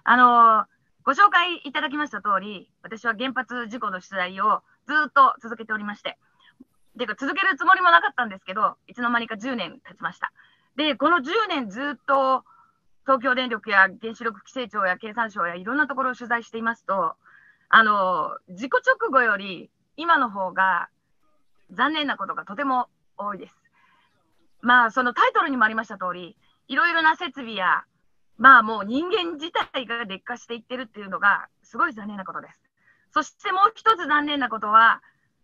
あの、ご紹介いただきました通り、私は原発事故の取材をずっと続けておりまして、続けるつもりもなかったんですけど、いつの間にか10年経ちました。で、この10年ずっと東京電力や原子力規制庁や経産省やいろんなところを取材していますと、事故直後より今の方が残念なことがとても多いです。まあ、そのタイトルにもありました通り、いろいろな設備や、まあもう人間自体が劣化していってるっていうのがすごい残念なことです。そしてもう一つ残念なことは、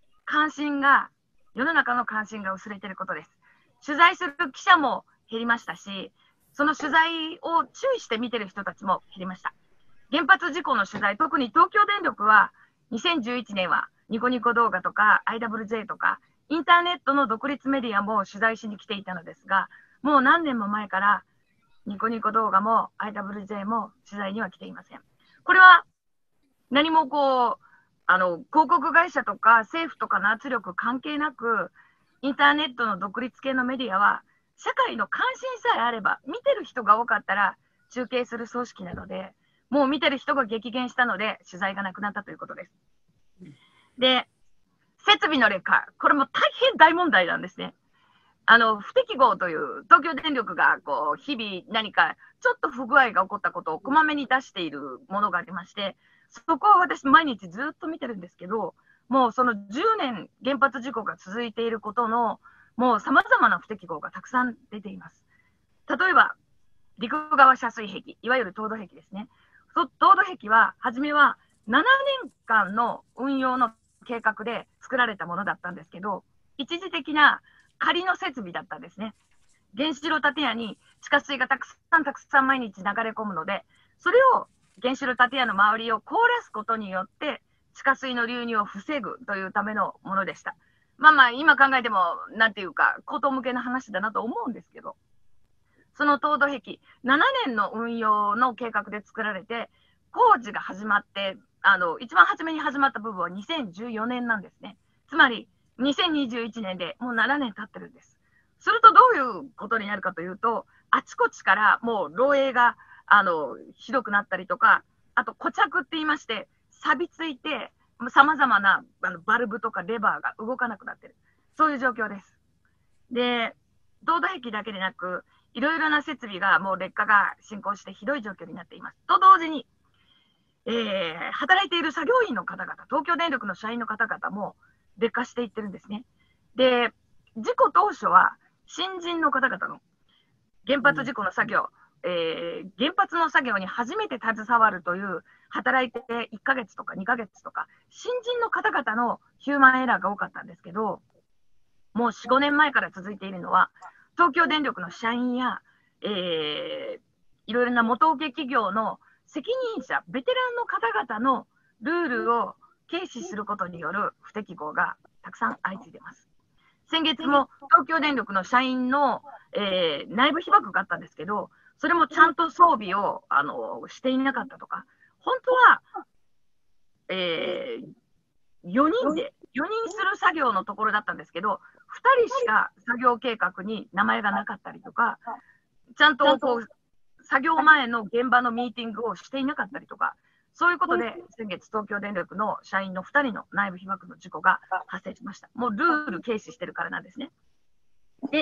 世の中の関心が薄れていることです。取材する記者も減りましたし、その取材を注意して見てる人たちも減りました。原発事故の取材、特に東京電力は2011年はニコニコ動画とか IWJ とかインターネットの独立メディアも取材しに来ていたのですが、もう何年も前からニコニコ動画も IWJ も取材には来ていません。これは何も広告会社とか政府とかの圧力関係なく、インターネットの独立系のメディアは社会の関心さえあれば、見てる人が多かったら中継する組織なので、もう見てる人が激減したので取材がなくなったということです。で、設備の劣化、これも大変大問題なんですね。不適合という東京電力が日々何かちょっと不具合が起こったことをこまめに出しているものがありまして、そこは私毎日ずっと見てるんですけど、もうその10年原発事故が続いていることのもう様々な不適合がたくさん出ています。例えば陸側遮水壁、いわゆる凍土壁ですね。凍土壁は初めは7年間の運用の計画で作られたものだったんですけど、一時的な仮の設備だったんですね。原子炉建屋に地下水がたくさん毎日流れ込むので、それを原子炉建屋の周りを凍らすことによって地下水の流入を防ぐというためのものでした。まあまあ今考えてもなんていうか口頭向けの話だなと思うんですけど、その凍土壁7年の運用の計画で作られて、工事が始まって一番初めに始まった部分は2014年なんですね。つまり2021年でもう7年経ってるんです。するとどういうことになるかというと、あちこちからもう漏洩がひどくなったりとか、あと固着って言いまして、錆びついてさまざまなバルブとかレバーが動かなくなってる、そういう状況です。で、凍土壁だけでなく、いろいろな設備がもう劣化が進行してひどい状況になっています。と同時に、働いている作業員の方々、東京電力の社員の方々も劣化していってるんですね。で、事故当初は新人の方々の原発事故の作業、原発の作業に初めて携わるという働いて1ヶ月とか2ヶ月とか新人の方々のヒューマンエラーが多かったんですけど、もう4、5年前から続いているのは東京電力の社員や、いろいろな元請け企業の責任者、ベテランの方々のルールを軽視することによる不適合がたくさん相次いでいます。先月も東京電力の社員の、内部被曝があったんですけど、それもちゃんと装備をしていなかったとか、本当は、4人する作業のところだったんですけど、2人しか作業計画に名前がなかったりとか、ちゃんと作業前の現場のミーティングをしていなかったりとか、そういうことで先月東京電力の社員の2人の内部被曝の事故が発生しました。もうルール軽視してるからなんですね。で、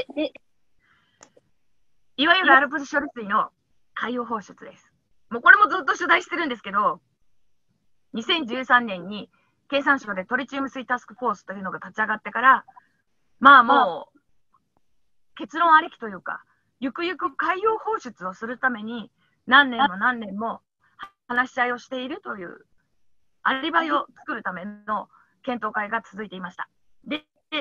いわゆるアルプス処理水の海洋放出です。もうこれもずっと取材してるんですけど、2013年に経産省でトリチウム水タスクフォースというのが立ち上がってから、まあもう結論ありきというか、ゆくゆく海洋放出をするために何年も話し合いをしているというアリバイを作るための検討会が続いていました。で、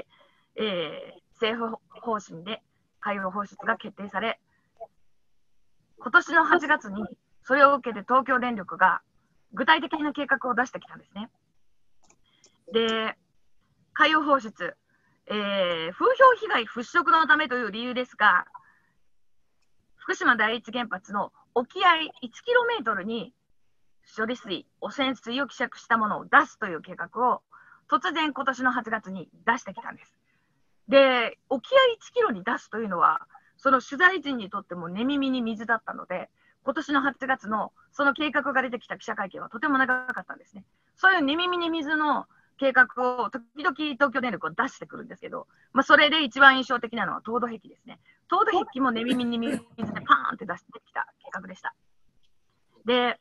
政府方針で海洋放出が決定され、今年の8月にそれを受けて東京電力が具体的な計画を出してきたんですね。で、海洋放出、風評被害払拭のためという理由ですが、福島第一原発の沖合 1km に処理水、汚染水を希釈したものを出すという計画を突然今年の8月に出してきたんです。で、沖合1キロに出すというのは、その取材陣にとっても寝耳に水だったので、 今年の8月のその計画が出てきた記者会見はとても長かったんですね。そういう寝耳に水の計画を時々東京電力を出してくるんですけど、それで一番印象的なのは凍土壁ですね。凍土壁も寝耳に水でパーンって出してきた計画でした。で、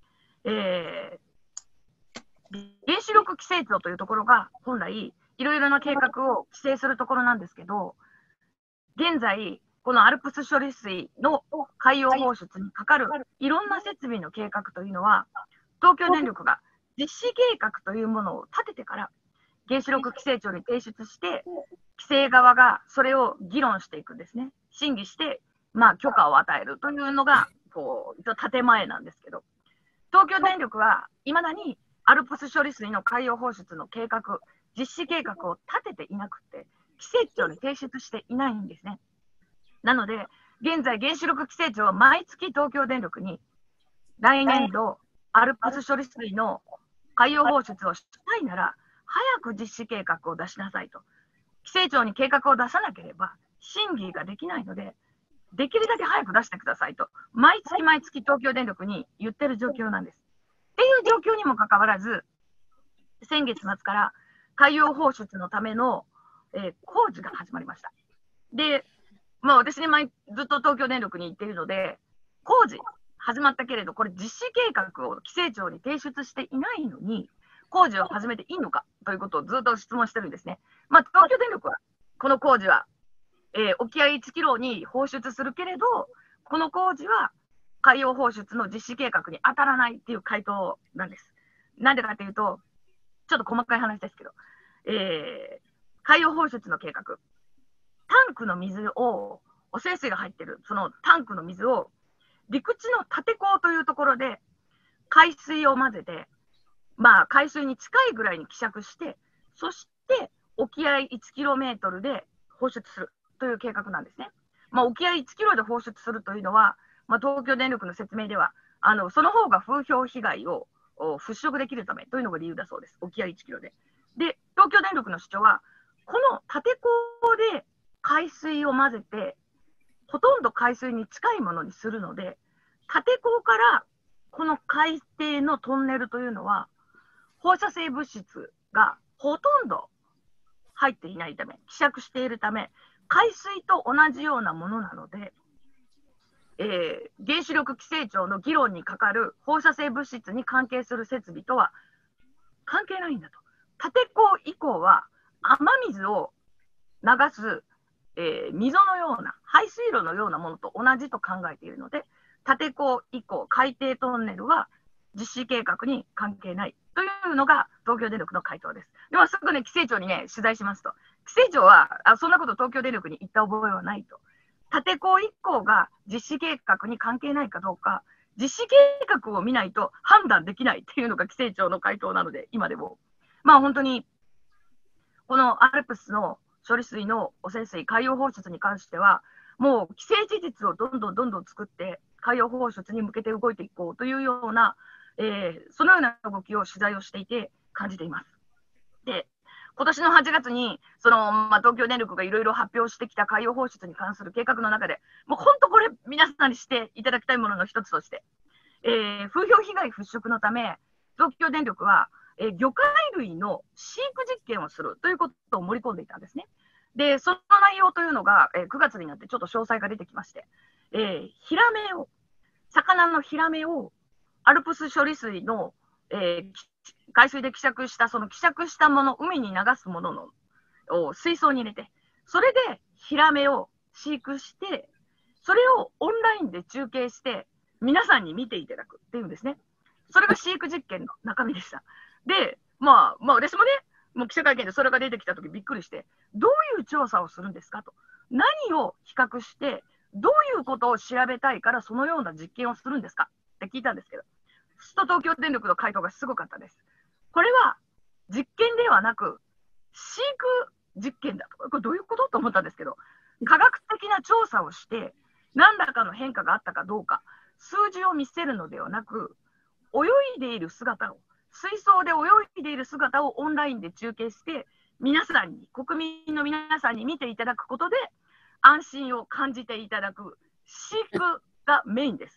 原子力規制庁というところが本来いろいろな計画を規制するところなんですけど、現在このアルプス処理水の海洋放出にかかるいろんな設備の計画というのは、東京電力が実施計画というものを立ててから原子力規制庁に提出して、規制側がそれを議論していくんですね。審議して、許可を与えるというのが建前なんですけど、東京電力はいまだにアルプス処理水の海洋放出の計画、実施計画を立てていなくて、規制庁に提出していないんですね。なので、現在、原子力規制庁は毎月東京電力に、来年度、アルプス処理水の海洋放出をしたいなら、早く実施計画を出しなさいと。規制庁に計画を出さなければ、審議ができないので、できるだけ早く出してくださいと、毎月毎月東京電力に言ってる状況なんです。っていう状況にもかかわらず、先月末から海洋放出のための、工事が始まりました。で、私ね、ずっと東京電力に行っているので、工事始まったけれど、これ実施計画を規制庁に提出していないのに、工事を始めていいのかということをずっと質問してるんですね。東京電力は、この工事は、沖合1キロに放出するけれど、この工事は海洋放出の実施計画に当たらないっていう回答なんです。なんでかというと、ちょっと細かい話ですけど、海洋放出の計画、タンクの水を、汚染水が入っている、そのタンクの水を、陸地の立港というところで、海水を混ぜて、海水に近いぐらいに希釈して、そして沖合 1km で放出するという計画なんですね。沖合 1km で放出するというのは、東京電力の説明では、その方が風評被害を払拭できるためというのが理由だそうです。沖合 1km で。で、東京電力の主張は、この立港で海水を混ぜて、ほとんど海水に近いものにするので、立港からこの海底のトンネルというのは、放射性物質がほとんど入っていないため、希釈しているため、海水と同じようなものなので、原子力規制庁の議論にかかる放射性物質に関係する設備とは関係ないんだと。立港以降は雨水を流す、溝のような排水路のようなものと同じと考えているので、立港以降海底トンネルは実施計画に関係ないというのが東京電力の回答です。でもすぐね、規制庁にね、取材しますと、規制庁はそんなこと東京電力に言った覚えはないと。立港以降が実施計画に関係ないかどうか、実施計画を見ないと判断できないっていうのが規制庁の回答なので、今でも。本当に、このアルプスの処理水の汚染水、海洋放出に関しては、もう既成事実をどんどん作って、海洋放出に向けて動いていこうというような、そのような動きを取材をしていて感じています。で、今年の8月に東京電力がいろいろ発表してきた海洋放出に関する計画の中で、もう本当これ皆さんにしていただきたいものの一つとして、風評被害払拭のため東京電力は、魚介類の飼育実験をするということを盛り込んでいたんですね。で、その内容というのが、9月になってちょっと詳細が出てきまして、ヒラメを、魚のヒラメをアルプス処理水の、海水で希釈した、その希釈したもの、海に流すもののを水槽に入れて、それでヒラメを飼育して、それをオンラインで中継して、皆さんに見ていただくっていうんですね。それが飼育実験の中身でした。で、私もね、もう記者会見でそれが出てきたときびっくりして、どういう調査をするんですかと。何を比較して、どういうことを調べたいからそのような実験をするんですかって聞いたんですけど、東京電力の回答がすごかったです。これは実験ではなく、飼育実験だと。これどういうことと思ったんですけど、科学的な調査をして、何らかの変化があったかどうか、数字を見せるのではなく、泳いでいる姿を、水槽で泳いでいる姿をオンラインで中継して、皆さんに、国民の皆さんに見ていただくことで、安心を感じていただく飼育がメインです。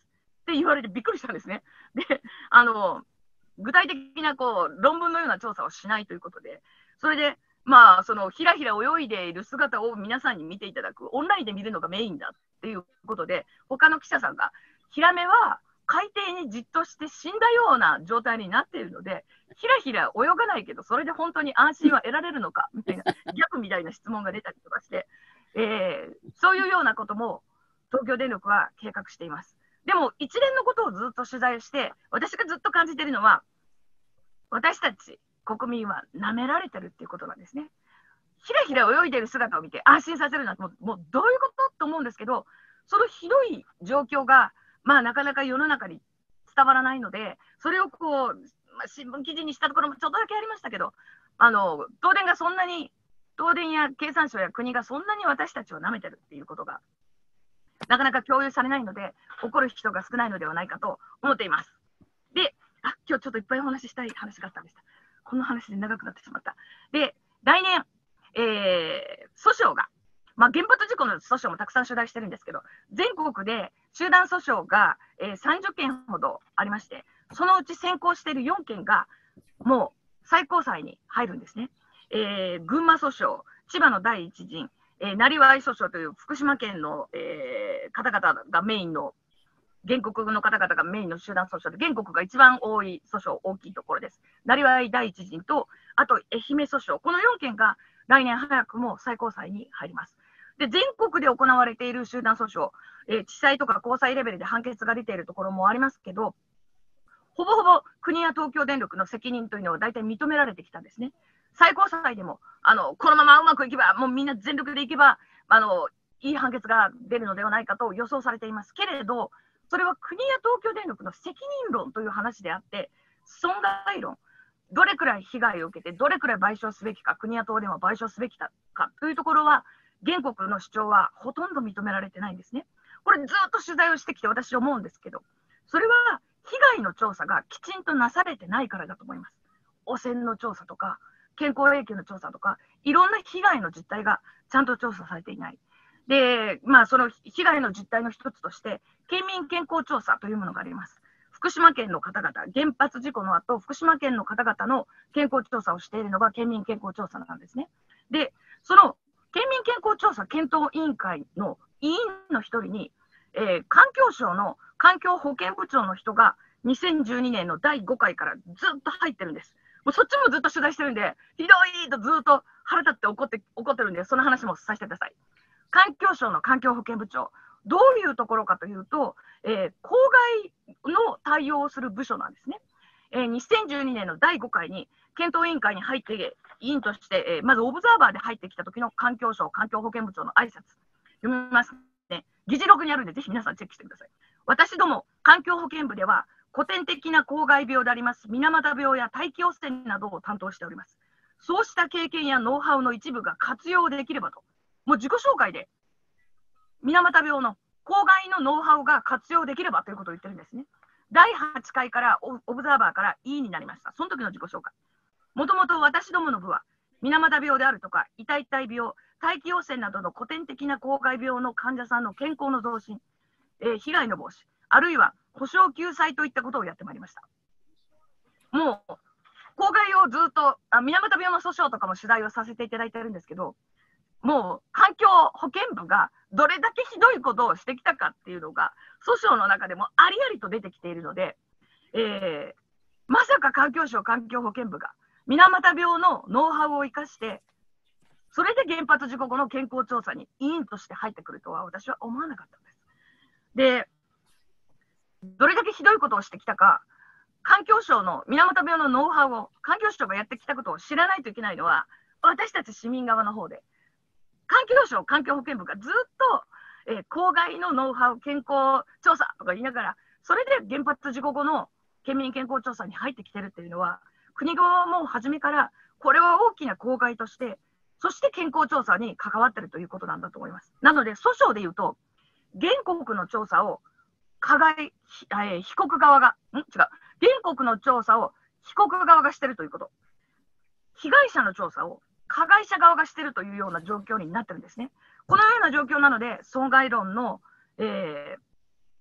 って言われてびっくりしたんですね。で、具体的な論文のような調査をしないということで、それで、まあ、そのひらひら泳いでいる姿を皆さんに見ていただく、オンラインで見るのがメインだっていうことで、他の記者さんが、ヒラメは海底にじっとして死んだような状態になっているので、ひらひら泳がないけど、それで本当に安心は得られるのかみたいな、逆みたいな質問が出たりとかして、そういうようなことも東京電力は計画しています。でも、一連のことをずっと取材して、私がずっと感じているのは、私たち国民は舐められてるっていうことなんですね。ひらひら泳いでる姿を見て安心させるなんて、もうどういうことと思うんですけど、そのひどい状況が、まあ、なかなか世の中に伝わらないので、それを新聞記事にしたところもちょっとだけありましたけど、東電がそんなに、東電や経産省や国がそんなに私たちを舐めてるっていうことが、なかなか共有されないので、怒る人が少ないのではないかと思っています。で、今日ちょっといっぱいお話ししたい話があったんでした。この話で長くなってしまった。で、来年、訴訟が、まあ、原発事故の訴訟もたくさん取材してるんですけど、全国で集団訴訟が、30件ほどありまして、そのうち先行している4件が、もう最高裁に入るんですね。群馬訴訟、千葉の第一陣、なりわい訴訟という福島県の、方々がメインの、原告の方々がメインの集団訴訟で、原告が一番多い訴訟、大きいところです。なりわい第一陣と、あと愛媛訴訟、この4件が来年早くも最高裁に入ります。で、全国で行われている集団訴訟、地裁とか高裁レベルで判決が出ているところもありますけど、ほぼほぼ国や東京電力の責任というのは大体認められてきたんですね。最高裁でも、このままうまくいけば、もうみんな全力でいけば、いい判決が出るのではないかと予想されていますけれど、それは国や東京電力の責任論という話であって、損害論、どれくらい被害を受けて、どれくらい賠償すべきか、国や東電は賠償すべきかというところは、原告の主張はほとんど認められてないんですね。これずっと取材をしてきて私思うんですけど、それは被害の調査がきちんとなされてないからだと思います。汚染の調査とか、健康影響の調査とか、いろんな被害の実態がちゃんと調査されていない。で、まあ、その被害の実態の一つとして、県民健康調査というものがあります。福島県の方々、原発事故の後、福島県の方々の健康調査をしているのが県民健康調査なんですね。で、その県民健康調査検討委員会の委員の一人に、環境省の環境保健部長の人が2012年の第5回からずっと入ってるんです。もうそっちもずっと取材してるんで、ひどいとずっと腹立って怒ってるんで、その話もさせてください。環境省の環境保健部長、どういうところかというと、公害の対応をする部署なんですね。2012年の第5回に検討委員会に入って委員として、まずオブザーバーで入ってきた時の環境省環境保健部長の挨拶読みますね。議事録にあるんでぜひ皆さんチェックしてください。私ども環境保健部では古典的な公害病であります水俣病や大気汚染などを担当しております。そうした経験やノウハウの一部が活用できればと、もう自己紹介で水俣病の公害のノウハウが活用できればということを言ってるんですね。第8回からオブザーバーから委員になりました。その時の自己紹介。もともと私どもの部は水俣病であるとか痛々病、大気汚染などの古典的な公害病の患者さんの健康の増進、被害の防止、あるいは補償救済といったことをやってまいりました。もう公害をずっと水俣病の訴訟とかも取材をさせていただいてるんですけど、もう環境保健部がどれだけひどいことをしてきたかっていうのが訴訟の中でもありありと出てきているので、まさか環境省環境保健部が水俣病のノウハウを生かしてそれで原発事故後の健康調査に委員として入ってくるとは私は思わなかったんです。で、どれだけひどいことをしてきたか、環境省の水俣病のノウハウを環境省がやってきたことを知らないといけないのは私たち市民側の方で、環境省環境保健部がずっと、公害のノウハウ、健康調査とか言いながら、それで原発事故後の県民健康調査に入ってきてるっていうのは、国側も初めからこれは大きな公害として、そして健康調査に関わってるということなんだと思います。なので、訴訟で言うと、原告の調査を被告側が、原告の調査を被告側がしてるということ。被害者の調査を加害者側がしているというような状況になってるんですね。このような状況なので、損害論の、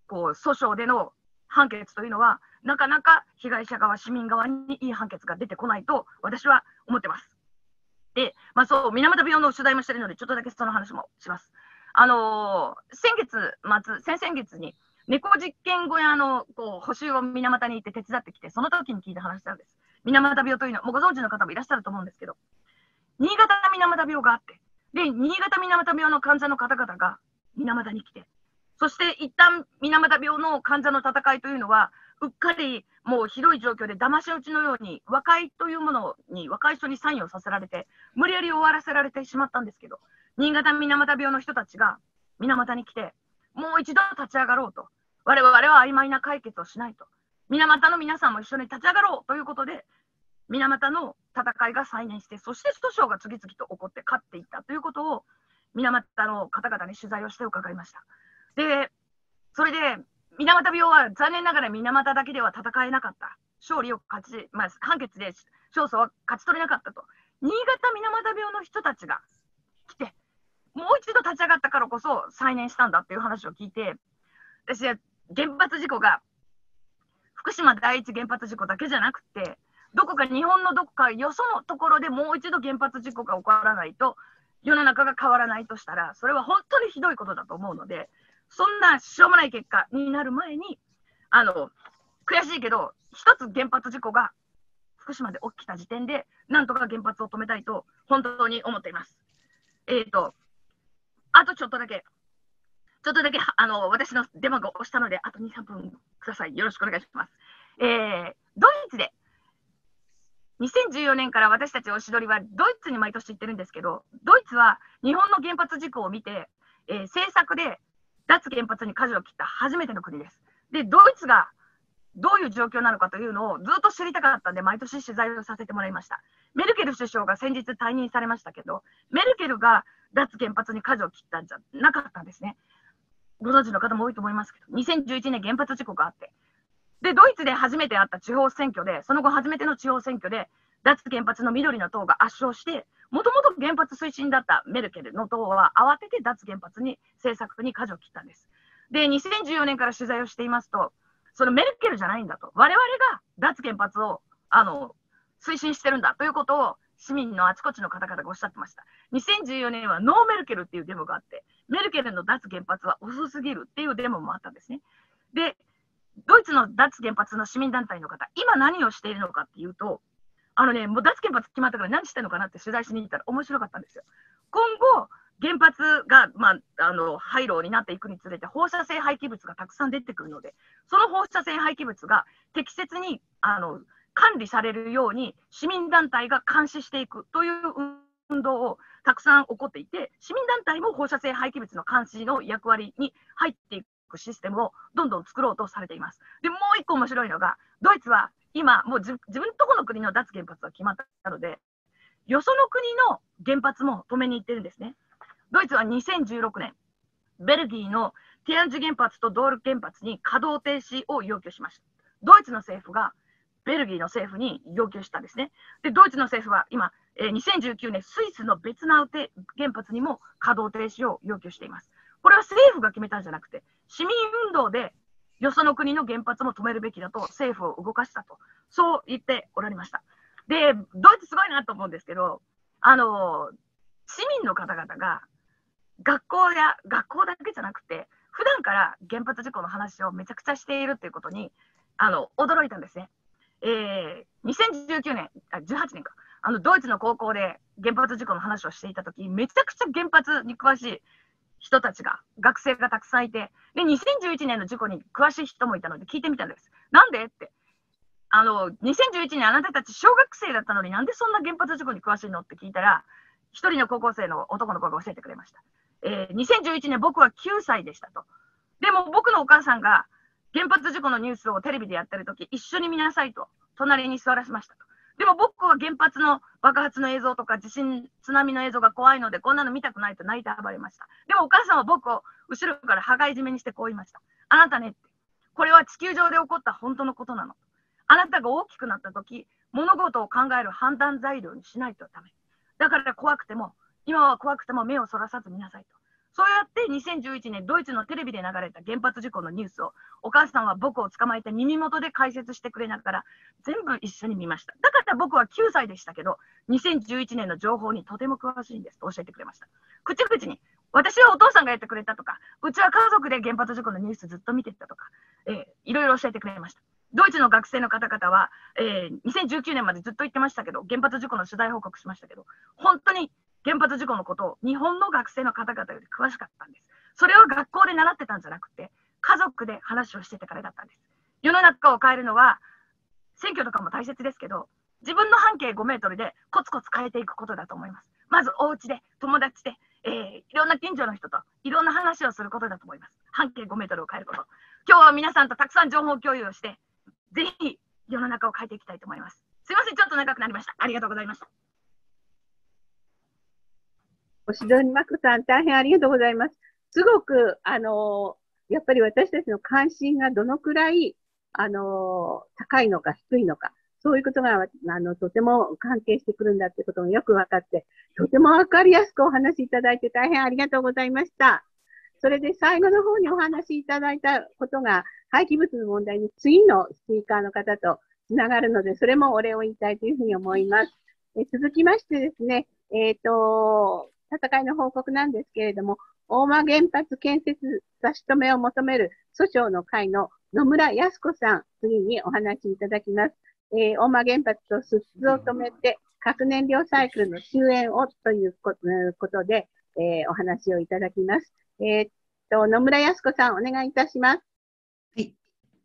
訴訟での判決というのは、なかなか被害者側、市民側にいい判決が出てこないと私は思ってます。で、そう、水俣病の取材もしているので、ちょっとだけその話もします。先月末、先々月に、猫実験小屋の補修を水俣に行って手伝ってきて、その時に聞いた話なんです。水俣病というのは、もうご存知の方もいらっしゃると思うんですけど、新潟水俣病があって、で、新潟水俣病の患者の方々が水俣に来て、そして一旦水俣病の患者の戦いというのは、うっかりもうひどい状況で騙し討ちのように和解というものに和解書にサインをさせられて無理やり終わらせられてしまったんですけど、新潟水俣病の人たちが水俣に来てもう一度立ち上がろうと、我々は曖昧な解決をしないと、水俣の皆さんも一緒に立ち上がろうということで水俣の戦いが再燃して、そして訴訟が次々と起こって勝っていったということを水俣の方々に取材をして伺いました。で、それで水俣病は残念ながら水俣だけでは戦えなかった。勝利を判決で勝訴は勝ち取れなかったと。新潟水俣病の人たちが来て、もう一度立ち上がったからこそ再燃したんだっていう話を聞いて、私は原発事故が福島第一原発事故だけじゃなくて、どこか日本のどこかよそのところでもう一度原発事故が起こらないと、世の中が変わらないとしたら、それは本当にひどいことだと思うので、そんなしょうもない結果になる前に、悔しいけど、一つ原発事故が福島で起きた時点で、なんとか原発を止めたいと、本当に思っています。あとちょっとだけ、私のデマが押したので、あと2、3分ください。よろしくお願いします。ドイツで、2014年から私たちおしどりはドイツに毎年行ってるんですけど、ドイツは日本の原発事故を見て、政策で脱原発に舵を切った初めての国です。で、ドイツがどういう状況なのかというのをずっと知りたかったんで、毎年取材をさせてもらいました。メルケル首相が先日退任されましたけど、メルケルが脱原発に舵を切ったんじゃなかったんですね。ご存知の方も多いと思いますけど、2011年原発事故があって、で、ドイツで初めてあった地方選挙で、その後初めての地方選挙で、脱原発の緑の党が圧勝して、もともと原発推進だったメルケルの党は慌てて脱原発に政策に舵を切ったんです。で、2014年から取材をしていますと、そのメルケルじゃないんだと、我々が脱原発を推進してるんだということを市民のあちこちの方々がおっしゃってました。2014年はノーメルケルっていうデモがあって、メルケルの脱原発は遅すぎるっていうデモもあったんですね。で、ドイツの脱原発の市民団体の方、今何をしているのかっていうと、もう脱原発決まったから何してるのかなって取材しに行ったら面白かったんですよ。今後、原発が、廃炉になっていくにつれて放射性廃棄物がたくさん出てくるので、その放射性廃棄物が適切に管理されるように市民団体が監視していくという運動をたくさん起こっていて、市民団体も放射性廃棄物の監視の役割に入っていくシステムをどんどん作ろうとされています。で、もう一個面白いのが、ドイツは今もう自分とこの国の脱原発が決まったので、よその国の原発も止めに行ってるんですね。ドイツは2016年、ベルギーのティアンジ原発とドール原発に稼働停止を要求しました。ドイツの政府がベルギーの政府に要求したんですね。で、ドイツの政府は今、2019年、スイスの別な原発にも稼働停止を要求しています。これは政府が決めたんじゃなくて、市民運動でよその国の原発も止めるべきだと政府を動かしたと、そう言っておられました。で、ドイツすごいなと思うんですけど、市民の方々が学校だけじゃなくて、普段から原発事故の話をめちゃくちゃしているということに、驚いたんですね。2019年、18年か、ドイツの高校で原発事故の話をしていたとき、めちゃくちゃ原発に詳しい人たちが、学生がたくさんいて、で、2011年の事故に詳しい人もいたので聞いてみたんです。なんでって。2011年あなたたち小学生だったのになんでそんな原発事故に詳しいのって聞いたら、一人の高校生の男の子が教えてくれました。2011年僕は9歳でしたと。でも僕のお母さんが原発事故のニュースをテレビでやってるとき一緒に見なさいと隣に座らせましたと。でも僕は原発の爆発の映像とか地震、津波の映像が怖いのでこんなの見たくないと泣いて暴れました。でもお母さんは僕を後ろから羽交い締めにしてこう言いました。あなたねって、これは地球上で起こった本当のことなの。あなたが大きくなったとき、物事を考える判断材料にしないとダメ。だから怖くても、今は怖くても目をそらさず見なさいと。 そうやって2011年、ドイツのテレビで流れた原発事故のニュースを、お母さんは僕を捕まえて耳元で解説してくれながら、全部一緒に見ました。だから僕は9歳でしたけど、2011年の情報にとても詳しいんですと教えてくれました。口々に、私はお父さんがやってくれたとか、うちは家族で原発事故のニュースずっと見てたとか、いろいろ教えてくれました。ドイツの学生の方々は、2019年までずっと言ってましたけど、原発事故の取材報告しましたけど、本当に原発事故のことを日本の学生の方々より詳しかったんです。それは学校で習ってたんじゃなくて、家族で話をしててからだったんです。世の中を変えるのは、選挙とかも大切ですけど、自分の半径5メートルでコツコツ変えていくことだと思います。まずお家で、友達で、いろんな近所の人といろんな話をすることだと思います。半径5メートルを変えること。今日は皆さんとたくさん情報共有をして、ぜひ世の中を変えていきたいと思います。すいません、ちょっと長くなりました。ありがとうございました。 星取真子さん、大変ありがとうございます。すごく、やっぱり私たちの関心がどのくらい、高いのか低いのか、そういうことが、とても関係してくるんだってことがよく分かって、とてもわかりやすくお話しいただいて大変ありがとうございました。それで最後の方にお話しいただいたことが、廃棄物の問題に次のスピーカーの方とつながるので、それもお礼を言いたいというふうに思います。続きましてですね、戦いの報告なんですけれども、大間原発建設差し止めを求める訴訟の会の野村康子さん、次にお話しいただきます。大間原発と出出を止めて核燃料サイクルの終焉をということで、お話をいただきます。野村康子さん、お願いいたします。 はい。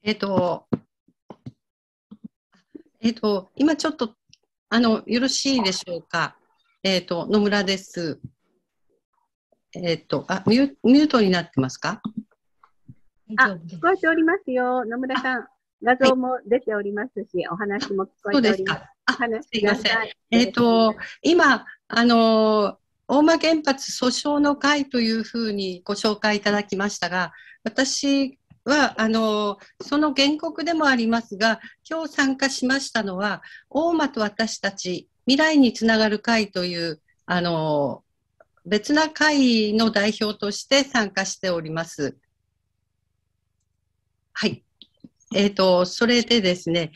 今ちょっと、よろしいでしょうか。野村です。ミュートになってますか？ 聞こえておりますよ。野村さん、画像も出ておりますし、お話も聞こえております。 すいません。今、大間原発訴訟の会というふうにご紹介いただきましたが、私は、その原告でもありますが、今日参加しましたのは、大間と私たち、未来につながる会という、別な会の代表として参加しております。はい。それでですね、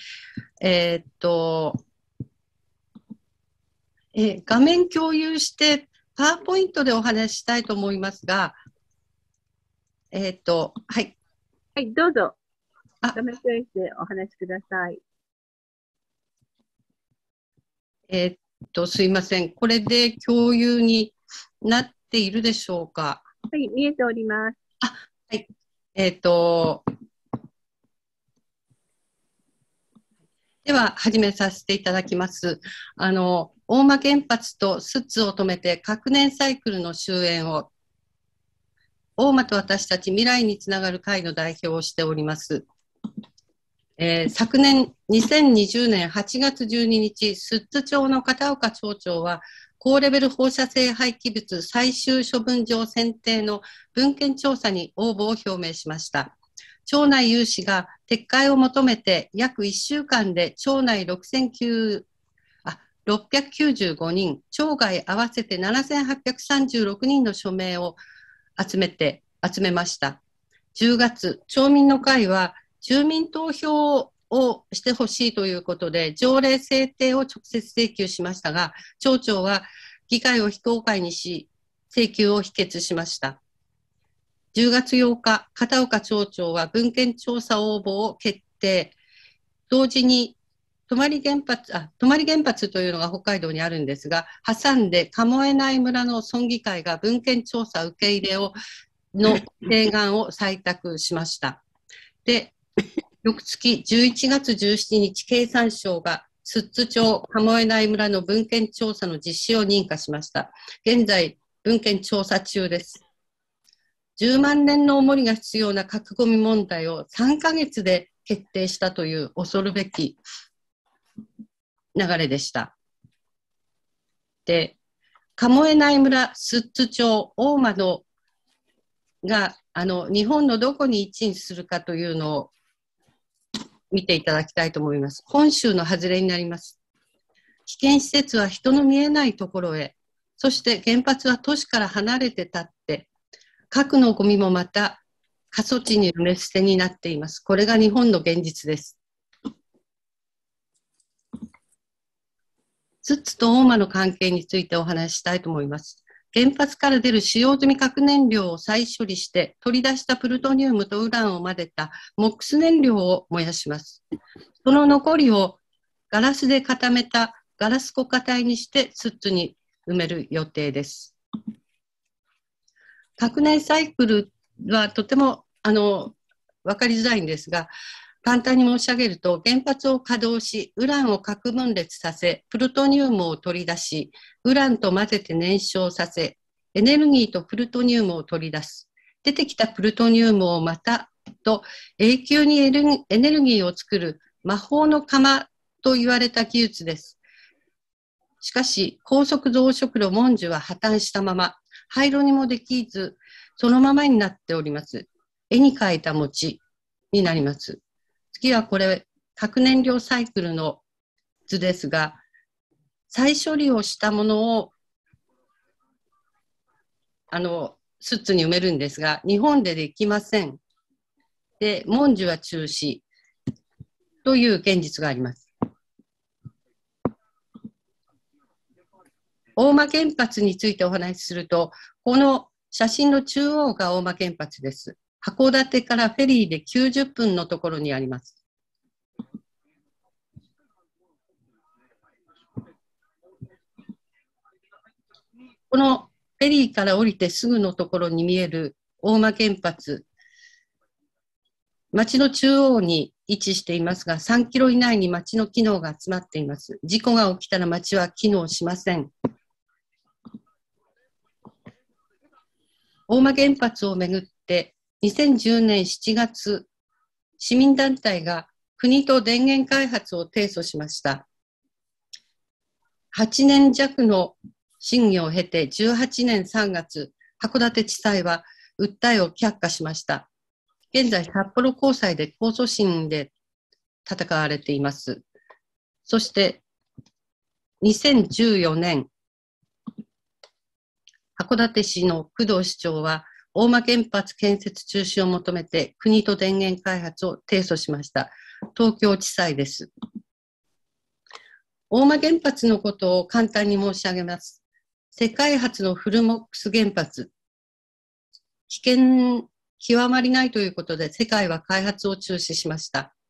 画面共有して、パワーポイントでお話ししたいと思いますが、はい。 はい、どうぞ。画面共有してお話しください。 すいません。これで共有になっているでしょうか。 はい、見えております。 はい。では、始めさせていただきます。大間原発とスッツを止めて核燃サイクルの終焉を、大間と私たち未来につながる会の代表をしております。昨年2020年8月12日、寿都町の片岡町長は、高レベル放射性廃棄物最終処分場選定の文献調査に応募を表明しました。町内有志が撤回を求めて約1週間で町内695人、町外合わせて7836人の署名を集めました。10月、町民の会は住民投票をしてほしいということで、条例制定を直接請求しましたが、町長は議会を非公開にし、請求を否決しました。10月8日、片岡町長は文献調査応募を決定。同時に、泊原発というのが北海道にあるんですが、挟んで鴨江内村の村議会が文献調査受け入れの提案を採択しました。で、翌月11月17日、経産省が寿都町鴨江内村の文献調査の実施を認可しました。現在、文献調査中です。10万年の重りが必要な核ゴミ問題を3ヶ月で決定したという恐るべき流れでした。で、鴨江内村、寿都町、大間が日本のどこに位置するかというのを見ていただきたいと思います。本州の外れになります。危険施設は人の見えないところへ、そして原発は都市から離れて立って、 核のゴミもまた過疎地に埋め捨てになっています。これが日本の現実です。津々と大間の関係についてお話ししたいと思います。原発から出る使用済み核燃料を再処理して取り出したプルトニウムとウランを混ぜたモックス燃料を燃やします。その残りをガラスで固めたガラス固化体にして津々に埋める予定です。核燃サイクルはとても分かりづらいんですが、簡単に申し上げると、原発を稼働し、ウランを核分裂させ、プルトニウムを取り出し、ウランと混ぜて燃焼させ、エネルギーとプルトニウムを取り出す。出てきたプルトニウムをまたと永久にエネルギーを作る魔法の釜と言われた技術です。しかし、高速増殖炉モンジュは破綻したまま、廃炉にもできず、そのままになっております。絵に描いた餅になります。次はこれ、核燃料サイクルの図ですが、再処理をしたものを、スッツに埋めるんですが、日本でできません。で、モンジュは中止という現実があります。大間原発についてお話しすると、この写真の中央が大間原発です。函館からフェリーで90分のところにあります。このフェリーから降りてすぐのところに見える大間原発、町の中央に位置していますが、3キロ以内に町の機能が集まっています。事故が起きたら町は機能しません。大間原発をめぐって2010年7月、市民団体が国と電源開発を提訴しました。8年弱の審議を経て18年3月、函館地裁は訴えを却下しました。現在、札幌高裁で控訴審で戦われています。そして、2014年、函館市の工藤市長は、大間原発建設中止を求めて国と電源開発を提訴しました。東京地裁です。大間原発のことを簡単に申し上げます。世界初のフルモックス原発。危険極まりないということで世界は開発を中止しました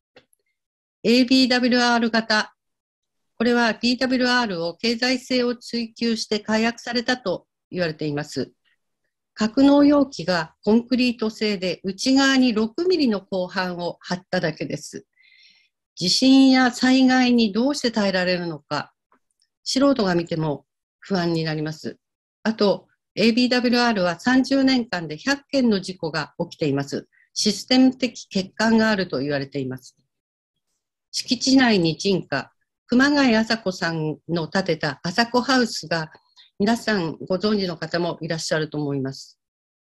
。ABWR 型。これは BWR を経済性を追求して開発されたと言われています。格納容器がコンクリート製で内側に6ミリの鋼板を貼っただけです。地震や災害にどうして耐えられるのか、素人が見ても不安になります。あと、ABWR は30年間で100件の事故が起きています。システム的欠陥があると言われています。敷地内に人家、熊谷麻子さんの建てた麻子ハウスが皆さんご存知の方もいらっしゃると思います。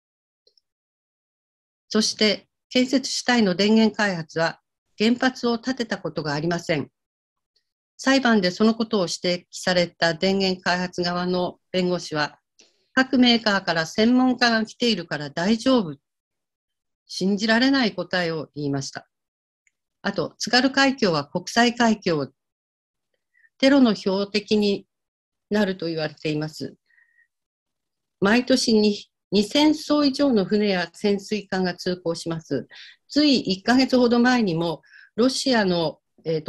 そして建設主体の電源開発は原発を建てたことがありません。裁判でそのことを指摘された電源開発側の弁護士は、各メーカーから専門家が来ているから大丈夫。信じられない答えを言いました。あと、津軽海峡は国際海峡。テロの標的になると言われています。毎年に2000艘以上の船や潜水艦が通航します。つい1ヶ月ほど前にも、ロシアの、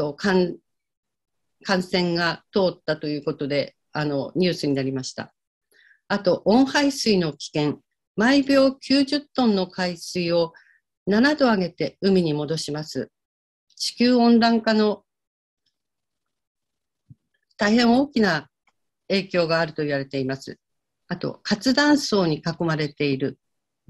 艦船が通ったということで、ニュースになりました。あと、温排水の危険。毎秒90トンの海水を7度上げて海に戻します。地球温暖化の大変大きな影響があると言われています。あと、活断層に囲まれている。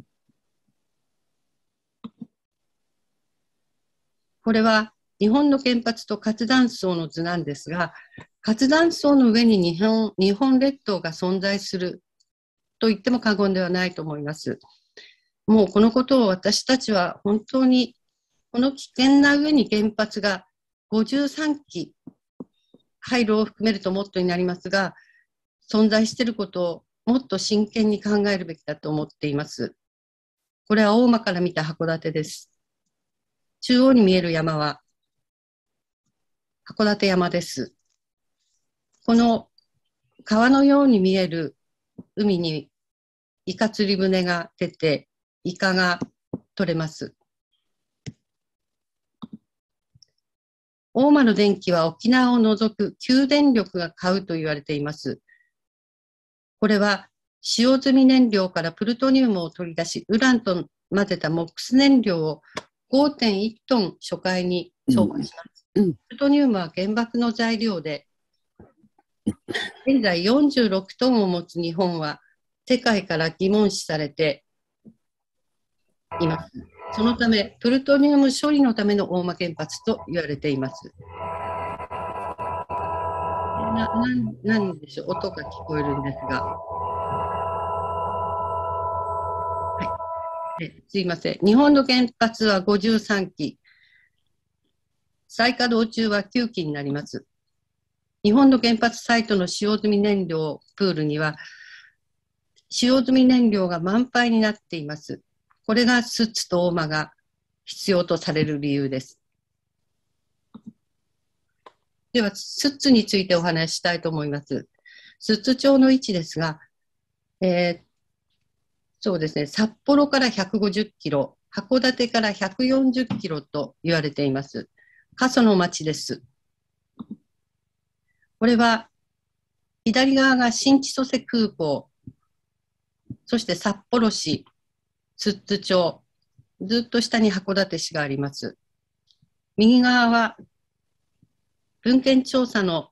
これは日本の原発と活断層の図なんですが、活断層の上に日本列島が存在すると言っても過言ではないと思います。もうこのことを私たちは本当にこの危険な上に原発が53基、廃炉を含めるともっとになりますが、存在していることをもっと真剣に考えるべきだと思っています。 これは大間から見た函館です。中央に見える山は函館山です。この川のように見える海にイカ釣り船が出て、イカが取れます。大間の電気は沖縄を除く旧電力が買うと言われています。これは使用済み燃料からプルトニウムを取り出し、ウランと混ぜたモックス燃料を 5.1 トン初回に送付します。プルトニウムは原爆の材料で、現在46トンを持つ日本は世界から疑問視されています。そのため、プルトニウム処理のための大間原発と言われています。何でしょう、音が聞こえるんですが。はい。すいません。日本の原発は53基。再稼働中は9基になります。日本の原発サイトの使用済み燃料プールには、使用済み燃料が満杯になっています。これが寿都と大間が必要とされる理由です。では、寿都についてお話ししたいと思います。寿都町の位置ですが、そうですね、札幌から150キロ、函館から140キロと言われています。過疎の町です。これは、左側が新千歳空港、そして札幌市、寿都町、ずっと下に函館市があります。右側は、文献調査の、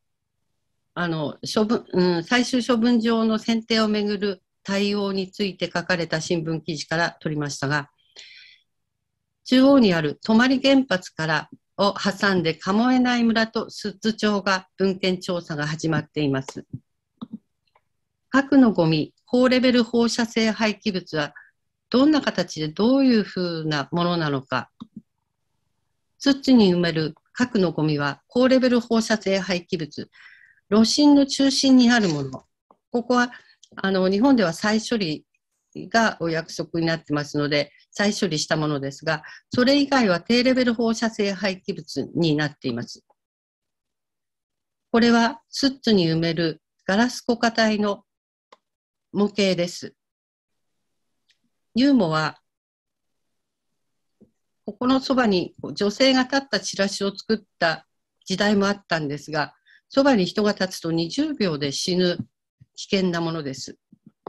最終処分場の選定をめぐる対応について書かれた新聞記事から取りましたが、中央にある泊原発からを挟んで鴨江内村と寿都町が文献調査が始まっています。核のゴミ、高レベル放射性廃棄物はどんな形でどういうふうなものなのか。寿都に埋める核のゴミは高レベル放射性廃棄物、炉心の中心にあるもの。ここは日本では再処理がお約束になってますので、再処理したものですが、それ以外は低レベル放射性廃棄物になっています。これは寿都に埋めるガラス固化体の模型です。ユーモは、ここのそばに女性が立ったチラシを作った時代もあったんですが、そばに人が立つと20秒で死ぬ危険なものです。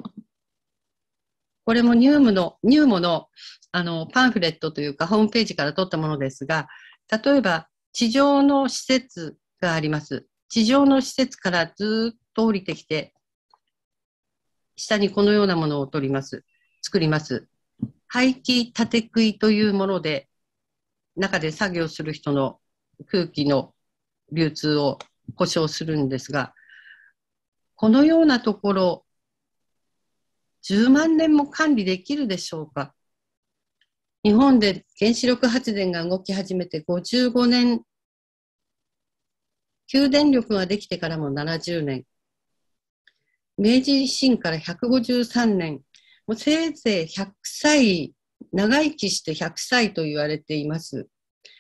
これもニューモの、パンフレットというかホームページから取ったものですが、例えば地上の施設があります。地上の施設からずっと降りてきて、下にこのようなものを作ります。排気立て食いというもので、中で作業する人の空気の流通を保証するんですが、このようなところ、10万年も管理できるでしょうか。日本で原子力発電が動き始めて55年、旧電力ができてからも70年、明治維新から153年、もうせいぜい100歳、長生きして100歳と言われています。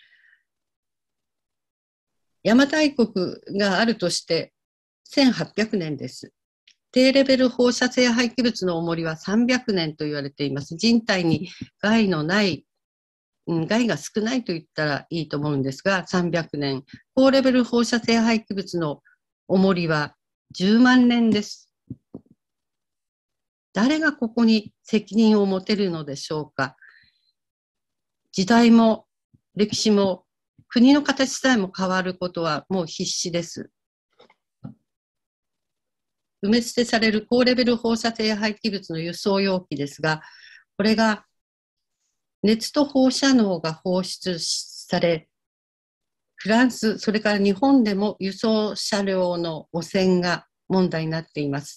邪馬台国があるとして1800年です。低レベル放射性廃棄物の重りは300年と言われています。人体に害のない、害が少ないと言ったらいいと思うんですが、300年。高レベル放射性廃棄物の重りは10万年です。誰がここに責任を持てるのでしょうか。時代も歴史も国の形さえも変わることはもう必至です。埋め捨てされる高レベル放射性廃棄物の輸送容器ですが、これが熱と放射能が放出され、フランス、それから日本でも輸送車両の汚染が問題になっています。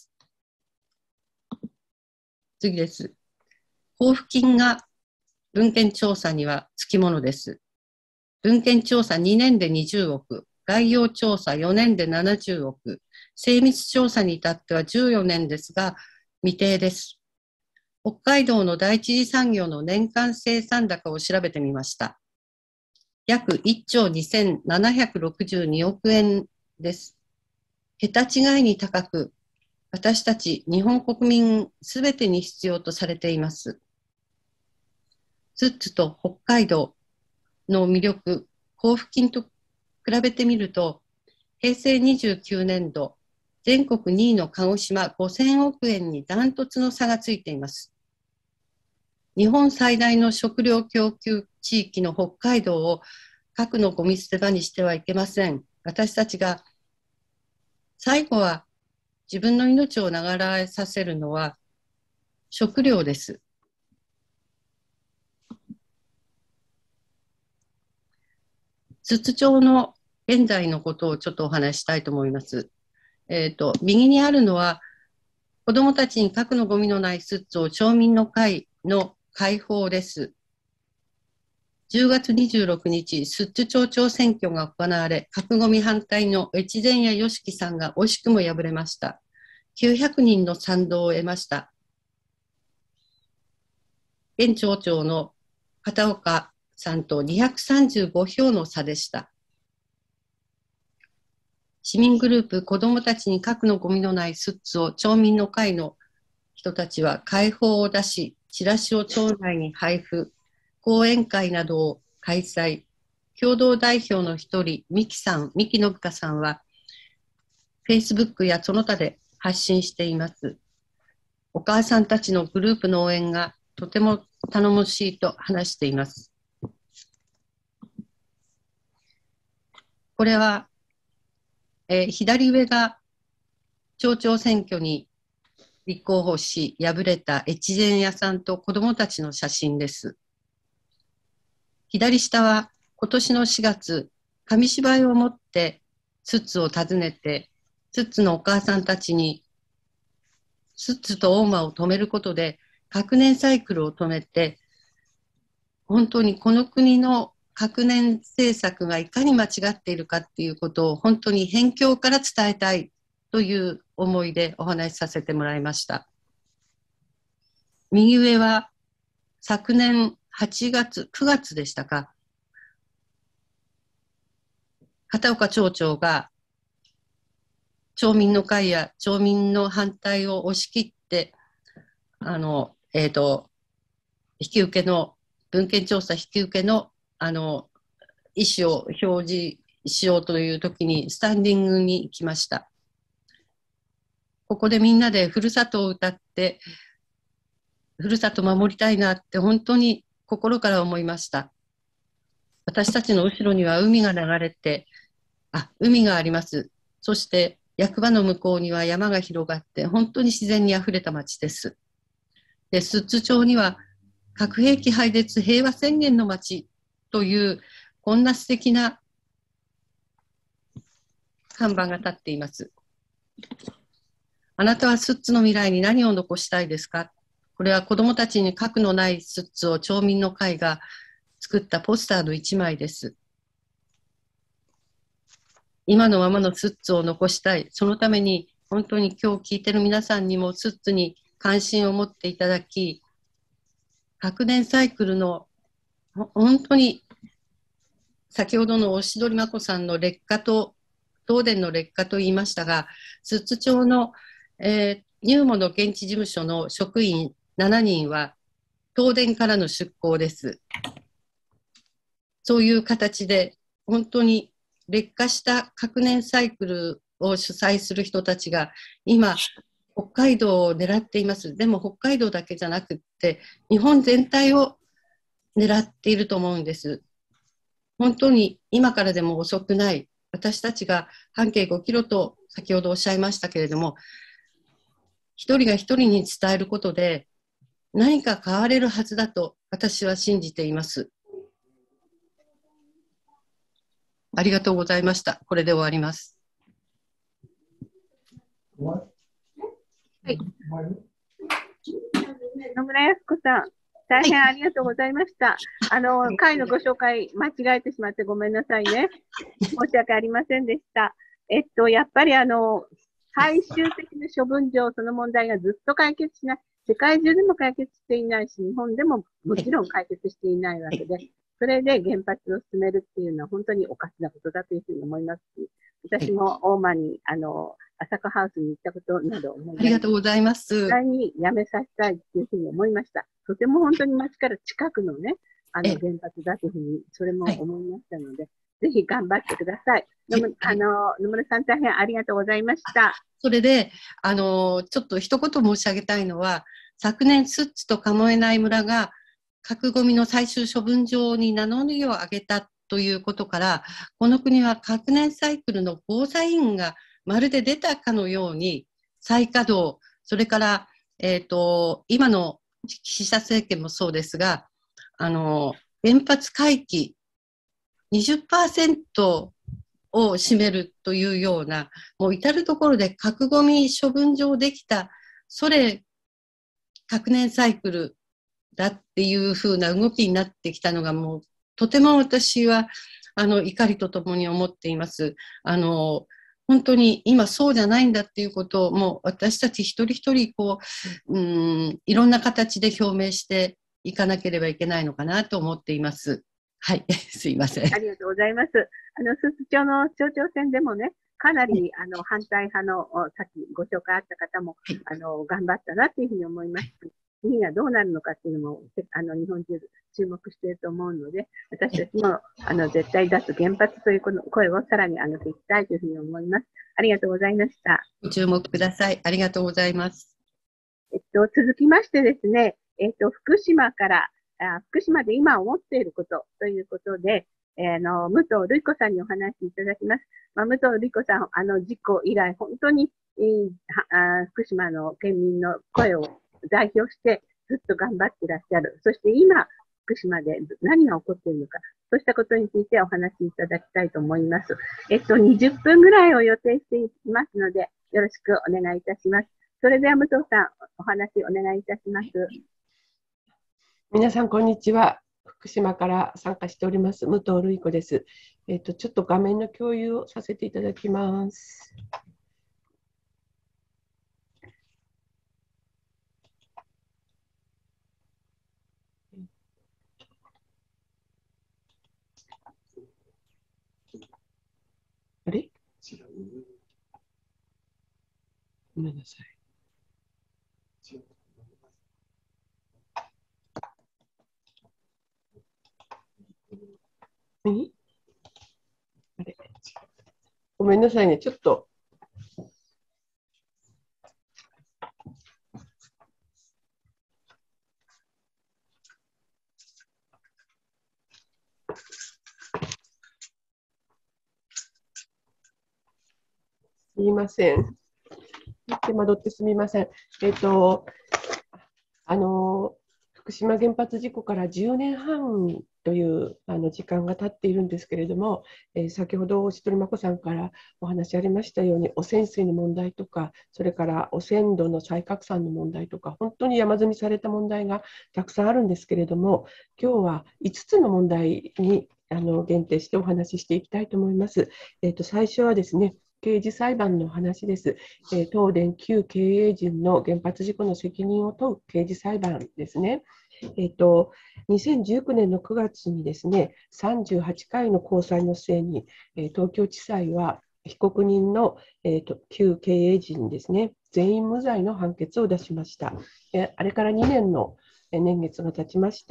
次です。交付金が文献調査にはつきものです。文献調査2年で20億、概要調査4年で70億、精密調査に至っては14年ですが、未定です。 北海道の第一次産業の年間生産高を調べてみました。約1兆2762億円です。桁違いに高く、私たち日本国民すべてに必要とされています。寿都と北海道の魅力、交付金と比べてみると、平成29年度、全国2位の鹿児島5000億円にダントツの差がついています。日本最大の食料供給地域の北海道を核のゴミ捨て場にしてはいけません。私たちが最後は自分の命を流れさせるのは食料です。寿都町の現在のことをちょっとお話したいと思います。右にあるのは子どもたちに核のゴミのない寿都町民の会の会報です。10月26日、寿都町長選挙が行われ、核ゴミ反対の越前谷義樹さんが惜しくも敗れました。900人の賛同を得ました。現町長の片岡さんと235票の差でした。市民グループ、子どもたちに核のゴミのない寿都町民の会の人たちは会報を出し、チラシを町内に配布、講演会などを開催。共同代表の一人、三木信香さんは、Facebook やその他で発信しています。お母さんたちのグループの応援がとても頼もしいと話しています。これは、左上が町長選挙に立候補し敗れた越前屋さんと子どもたちの写真です。左下は今年の4月、紙芝居を持って寿都を訪ねて、寿都のお母さんたちに寿都と大間を止めることで核燃サイクルを止めて、本当にこの国の核燃政策がいかに間違っているかっていうことを本当に辺境から伝えたいという思いでお話しさせてもらいました。右上は昨年8月、9月でしたか、片岡町長が町民の会や町民の反対を押し切って、引き受けの、文献調査引き受けの、意思を表示しようというときにスタンディングに来ました。ここでみんなでふるさとを歌って、ふるさと守りたいなって本当に心から思いました。私たちの後ろには海が流れて、海があります。そして役場の向こうには山が広がって、本当に自然にあふれた町です。で、寿都町には核兵器廃絶平和宣言の町という、こんな素敵な看板が立っています。あなたは寿都の未来に何を残したいですか？これは子どもたちに核のない寿都を町民の会が作ったポスターの一枚です。今のままの寿都を残したい。そのために本当に今日聞いている皆さんにも寿都に関心を持っていただき、核燃サイクルの本当に先ほどの押取真子さんの劣化と東電の劣化と言いましたが、寿都町の、入門の現地事務所の職員7人は東電からの出向です。そういう形で本当に劣化した核燃サイクルを主催する人たちが今北海道を狙っています。でも北海道だけじゃなくって日本全体を狙っていると思うんです。本当に今からでも遅くない。私たちが半径5キロと先ほどおっしゃいましたけれども、一人が一人に伝えることで何か変われるはずだと私は信じています。ありがとうございました。これで終わります。 はい。野村康子さん、大変ありがとうございました。会のご紹介、間違えてしまってごめんなさいね。申し訳ありませんでした。やっぱり最終的な処分上、その問題がずっと解決しない。 世界中でも解決していないし、日本でももちろん解決していないわけで、それで原発を進めるっていうのは本当におかしなことだというふうに思いますし、私も大間に、朝霞ハウスに行ったことなど思います。 ありがとうございます。 絶対にやめさせたいというふうに思いました。とても本当に町から近くのね、原発だというふうに、それも思いましたので、ぜひ頑張ってください。野村さん、大変ありがとうございました。 それで、ちょっと一言申し上げたいのは、昨年、スッチと鴨江内村が核ごみの最終処分場に名乗りを上げたということから、この国は核燃サイクルのゴーサインがまるで出たかのように、再稼働、それから、今の岸田政権もそうですが、原発回帰 20% を占めるというような、もう至るところで核ごみ処分場できた、それ核燃サイクルだっていう風な動きになってきたのが、もうとても私は怒りとともに思っています。本当に今そうじゃないんだっていうことを、もう私たち一人一人いろんな形で表明していかなければいけないのかなと思っています。はい、すいません。 ありがとうございます。寿都町の町長選でもね、かなり反対派のさっきご紹介あった方も頑張ったなというふうに思います。次がどうなるのかっていうのも日本中注目していると思うので、私たちも絶対脱原発という声をさらに上げていきたいというふうに思います。ありがとうございました。 ご注目ください。ありがとうございます。 続きましてですね、福島で今思っていることということで、武藤瑠子さんにお話しいただきます。武藤瑠子さん、事故以来、本当に、福島の県民の声を代表してずっと頑張っていらっしゃる。そして今、福島で何が起こっているのか、そうしたことについてお話しいただきたいと思います。20分ぐらいを予定していますので、よろしくお願いいたします。それでは武藤さん、お話お願いいたします。 皆さん、こんにちは。福島から参加しております、武藤瑠子です。ちょっと画面の共有をさせていただきます。あれ？ごめんなさい。あれ、ごめんなさいね、ちょっと。すみません。手間取ってすみません。福島原発事故から10年半という時間が経っているんですけれども、先ほど千鳥真子さんからお話ありましたように、汚染水の問題とか、それから汚染土の再拡散の問題とか、本当に山積みされた問題がたくさんあるんですけれども、今日は5つの問題に限定してお話ししていきたいと思います。最初はですね、刑事裁判の話です。東電旧経営陣の原発事故の責任を問う刑事裁判ですね。2019年の9月にですね、38回の高裁の末に、東京地裁は被告人の、旧経営陣ですね、全員無罪の判決を出しました。あれから2年の年月が経ちまして、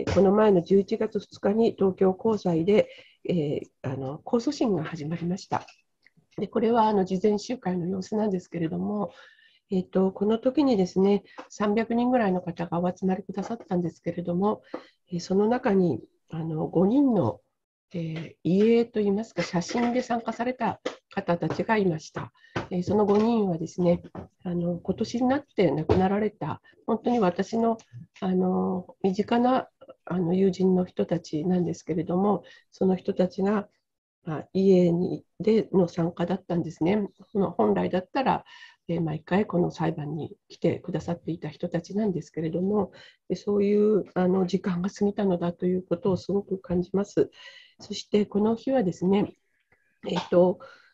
この前の11月2日に東京高裁で、控訴審が始まりました。でこれは事前集会の様子なんですけれども、この時にですね、300人ぐらいの方がお集まりくださったんですけれども、その中に5人の、遺影といいますか、写真で参加された方たちがいました。その5人はですね、今年になって亡くなられた、本当に私の、身近な友人の人たちなんですけれども、その人たちが家での参加だったんですね。本来だったら、毎回この裁判に来てくださっていた人たちなんですけれども、そういう時間が過ぎたのだということをすごく感じます。そしてこの日はですね、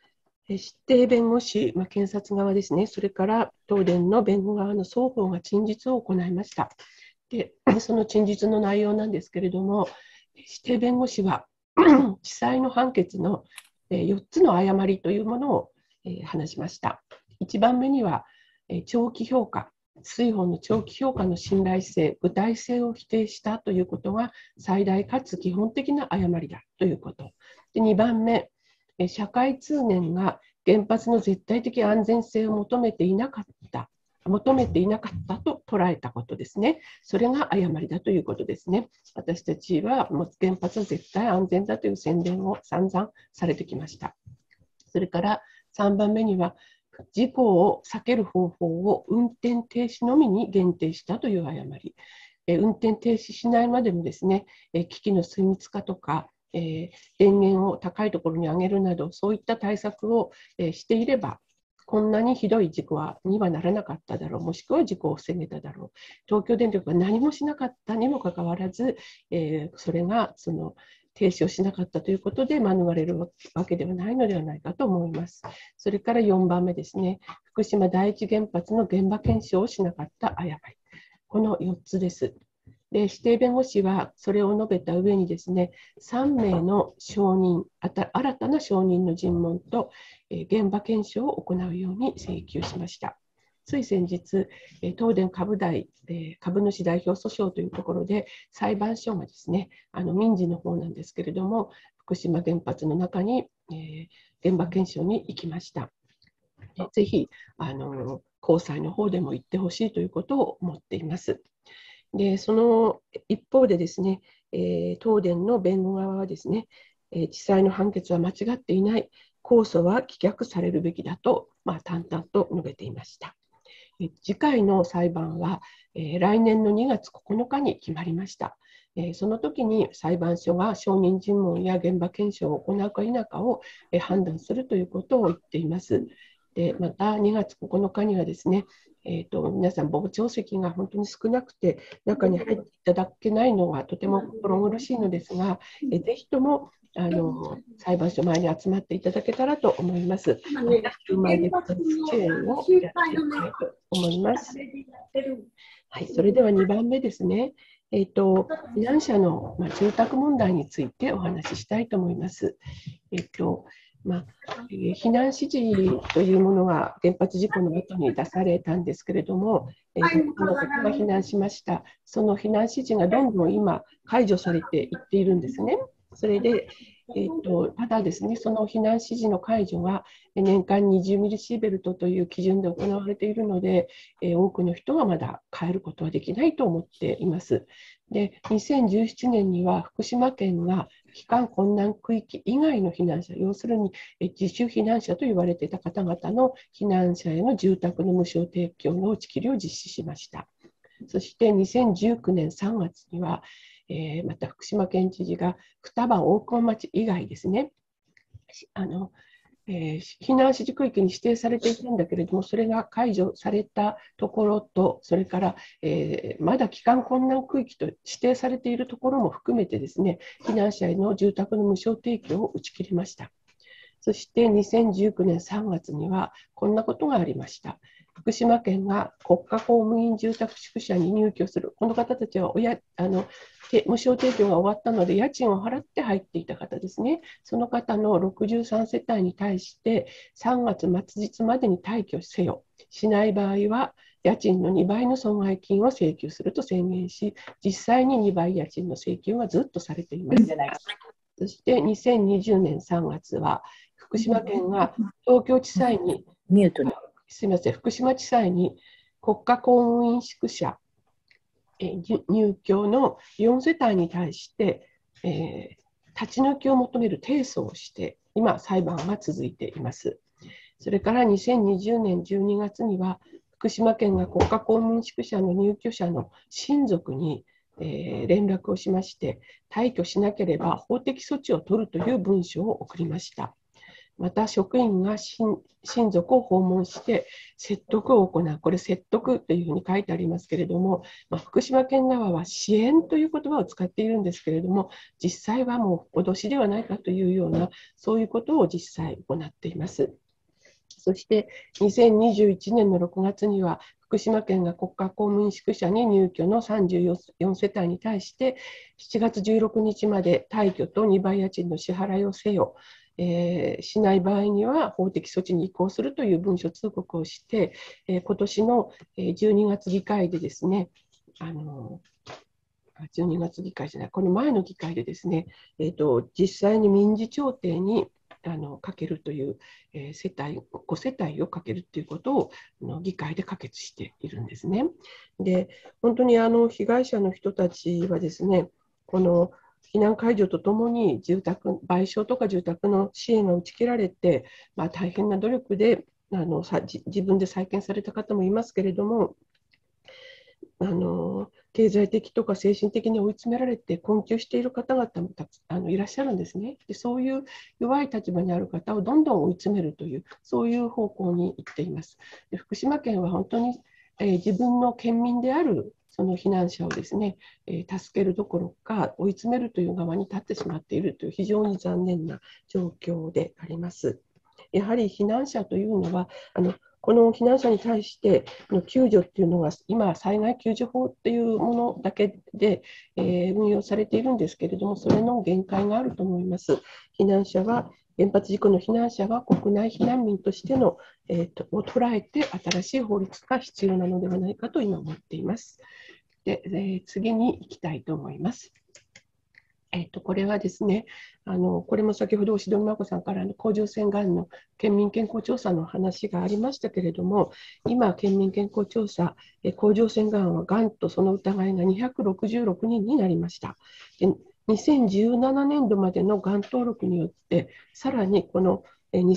指定弁護士、検察側ですね、それから東電の弁護側の双方が陳述を行いました。で、その陳述の内容なんですけれども、指定弁護士は地裁の判決の4つの誤りというものを話しました。1番目には長期評価、水本の長期評価の信頼性、具体性を否定したということが最大かつ基本的な誤りだということ。で、2番目、社会通念が原発の絶対的安全性を求めていなかったと捉えたことですね。それが誤りだということですね。私たちはもう原発は絶対安全だという宣伝を散々されてきました。それから3番目には、事故を避ける方法を運転停止のみに限定したという誤り。運転停止しないまでもですね、機器の精密化とか、電源を高いところに上げるなど、そういった対策をしていれば、こんなにひどい事故にはならなかっただろう、もしくは事故を防げただろう。東京電力が何もしなかったにもかかわらず、それが停止をしなかったということで免れるわけではないのではないかと思います。それから4番目ですね、福島第一原発の現場検証をしなかった誤り。この4つです。で、指定弁護士はそれを述べた上にですね、3名の証人、新たな証人の尋問と現場検証を行うように請求しました。つい先日、東電株主代表訴訟というところで裁判所がですね、民事の方なんですけれども、福島原発の中に現場検証に行きました。ぜひ高裁の方でも行ってほしいということを思っています。で、その一方でですね、東電の弁護側はですね、地裁の判決は間違っていない、控訴は棄却されるべきだと、淡々と述べていました。次回の裁判は、来年の2月9日に決まりました。その時に裁判所が証人尋問や現場検証を行うか否かを判断するということを言っています。で、また2月9日にはですね、皆さん傍聴席が本当に少なくて中に入っていただけないのはとても心苦しいのですが、ぜひとも裁判所前に集まっていただけたらと思います。前で支援をやっていきたいと思います。はい、それでは2番目ですね。避難者の住宅問題についてお話ししたいと思います。避難指示というものが原発事故の後に出されたんですけれども、この方が避難しました。その避難指示がどんどん今解除されていっているんですね。それで、ただですね、その避難指示の解除が年間20ミリシーベルトという基準で行われているので、多くの人がまだ帰ることはできないと思っています。で、2017年には福島県が帰還困難区域以外の避難者、要するに自主避難者と言われていた方々の避難者への住宅の無償提供の打ち切りを実施しました。そして2019年3月には、また福島県知事が双葉大熊町以外ですね、避難指示区域に指定されていたんだけれども、それが解除されたところと、それから、まだ帰還困難区域と指定されているところも含めてですね、避難者への住宅の無償提供を打ち切りました。そして2019年3月にはこんなことがありました。福島県が国家公務員住宅宿舎に入居する、この方たちは無償提供が終わったので家賃を払って入っていた方ですね。その方の63世帯に対して3月末日までに退去せよ。しない場合は家賃の2倍の損害金を請求すると宣言し、実際に2倍家賃の請求がずっとされています。そして2020年3月は福島県が東京地裁に福島地裁に国家公務員宿舎入居の4世帯に対して、立ち退きを求める提訴をして今裁判が続いています。それから2020年12月には福島県が国家公務員宿舎の入居者の親族に連絡をしまして退去しなければ法的措置を取るという文書を送りました。また職員が親族を訪問して説得を行う、これ説得というふうに書いてありますけれども、福島県側は支援という言葉を使っているんですけれども、実際はもう脅しではないかというようなそういうことを実際行っています。 そして2021年の6月には、福島県が国家公務員宿舎に入居の34世帯に対して、7月16日まで退去と2倍家賃の支払いをせよ、しない場合には法的措置に移行するという文書通告をして、今年の12月議会でですね、12月議会じゃない、この前の議会でですね、実際に民事調停にかけるという、5世帯をかけるということを議会で可決しているんですね。で、本当に被害者の人たちはですね、この避難解除とともに賠償とか住宅の支援が打ち切られて、大変な努力で自分で再建された方もいますけれども、経済的とか精神的に追い詰められて困窮している方々もいらっしゃるんですね。で、そういう弱い立場にある方をどんどん追い詰めるという、そういう方向に行っています。で、福島県は本当に、自分の県民であるその避難者をですね、助けるどころか追い詰めるという側に立ってしまっているという非常に残念な状況であります。やはり避難者というのはこの避難者に対しての救助っていうのが今、災害救助法っていうものだけで、運用されているんですけれども、それの限界があると思います。避難者は原発事故の避難者は国内避難民としての、を捉えて新しい法律が必要なのではないかと今思っています。で、次に行きたいと思います。これはですね、これも先ほどシドニマコさんから甲状腺がんの県民健康調査の話がありましたけれども、今、県民健康調査、甲状腺がんはがんとその疑いが266人になりました。で、2017年度までのがん登録によって、さらにこの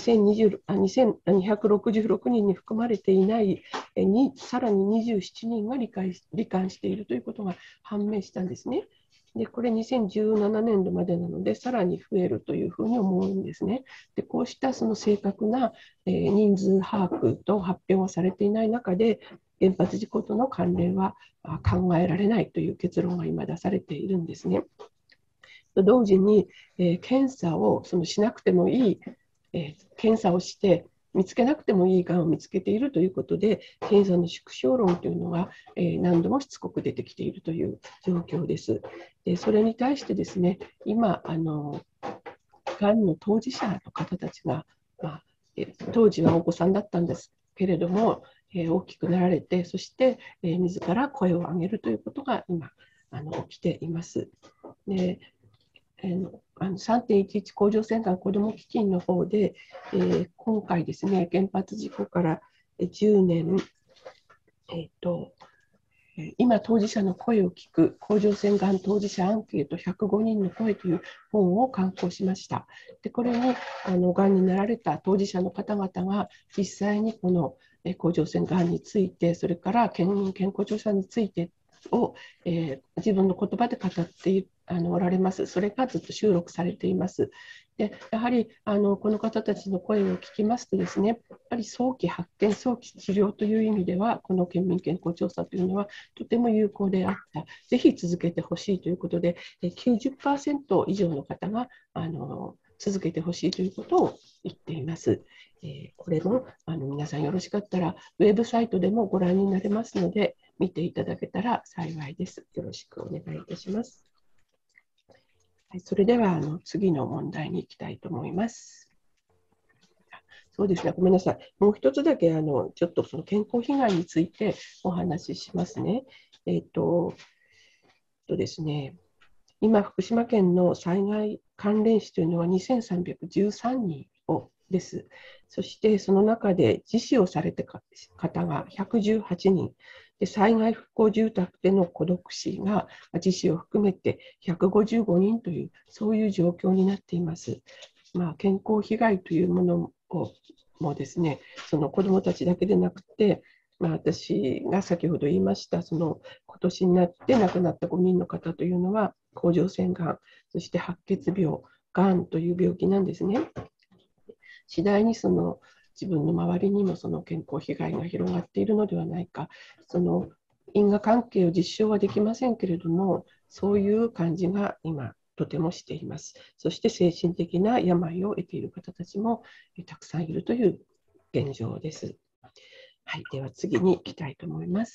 266人に含まれていないさらに27人が罹患しているということが判明したんですね。で、これ2017年度までなので、さらに増えるというふうに思うんですね。で、こうしたその正確な人数把握と発表はされていない中で、原発事故との関連は考えられないという結論が今出されているんですね。と同時に、検査をしなくてもいい、検査をして見つけなくてもいいがんを見つけているということで、検査の縮小論というのが、何度もしつこく出てきているという状況です。で、それに対してですね、今、がんの当事者の方たちが、当時はお子さんだったんですけれども、大きくなられて、そして、自ら声を上げるということが今、起きています。で、3.11 甲状腺がん子ども基金の方で、今回ですね、原発事故から10年、今当事者の声を聞く甲状腺がん当事者アンケート105人の声という本を刊行しました。で、これにがんになられた当事者の方々が実際にこの甲状腺がんについて、それから県民健康調査についてを、自分の言葉で語っておられます。それがずっと収録されています。で、やはりこの方たちの声を聞きますとですね、やっぱり早期発見、早期治療という意味では、この県民健康調査というのはとても有効であった。ぜひ続けてほしいということで、90% 以上の方が続けてほしいということを言っています。これも皆さんよろしかったら、ウェブサイトでもご覧になれますので、見ていただけたら幸いです。よろしくお願いいたします。はい、それでは次の問題に行きたいと思います。そうですね、ごめんなさい。もう一つだけちょっとその健康被害についてお話ししますね。ですね、今、福島県の災害関連死というのは2313人です。そしてその中で自死をされた方が118人。で、災害復興住宅での孤独死が自死を含めて155人という、そういう状況になっています。健康被害というものもですね、その子どもたちだけでなくて、私が先ほど言いました、今年になって亡くなった5人の方というのは、甲状腺がん、そして白血病、がんという病気なんですね。次第に自分の周りにもその健康被害が広がっているのではないか、因果関係を実証はできませんけれども、そういう感じが今とてもしています。そして精神的な病を得ている方たちもたくさんいるという現状です。はい、では次に行きたいと思います。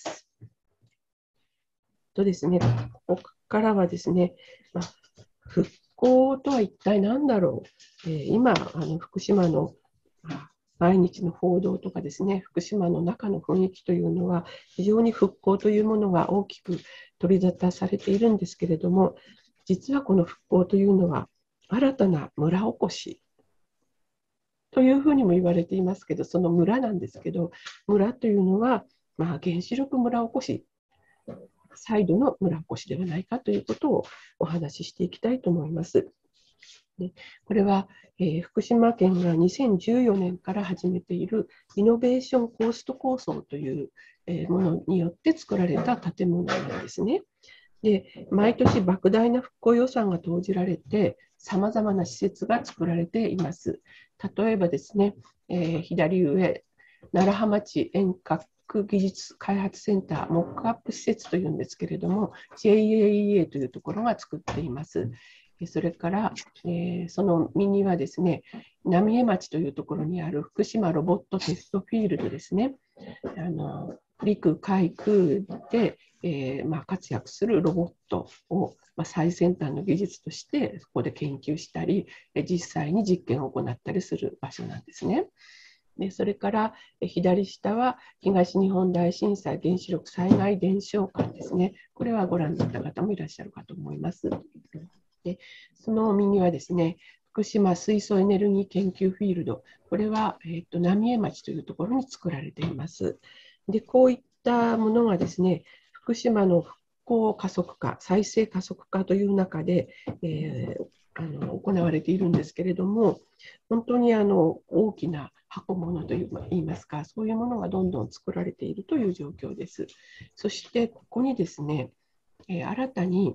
ですね、ここからはですね、復興とは一体何だろう。今、福島の毎日の報道とかですね、福島の中の雰囲気というのは、非常に復興というものが大きく取り沙汰されているんですけれども、実はこの復興というのは、新たな村おこしというふうにも言われていますけど、その村なんですけど、村というのは、原子力村おこし、再度の村おこしではないかということをお話ししていきたいと思います。でこれは、福島県が2014年から始めているイノベーションコースト構想という、ものによって作られた建物なんですね。で毎年莫大な復興予算が投じられて、さまざまな施設が作られています。例えばですね、左上、楢葉町遠隔技術開発センター、モックアップ施設というんですけれども、JAEA というところが作っています。それから、その右はですね、浪江町というところにある福島ロボットテストフィールドですね。陸海空で、活躍するロボットを、最先端の技術としてそこで研究したり、実際に実験を行ったりする場所なんですね。でそれから左下は東日本大震災原子力災害伝承館ですね。これはご覧になった方もいらっしゃるかと思います。でその右はですね、福島水素エネルギー研究フィールド、これは、浪江町というところに作られています。でこういったものがですね、福島の復興加速化、再生加速化という中で、行われているんですけれども、本当に大きな箱物といいますか、そういうものがどんどん作られているという状況です。そしてここにですね、新たに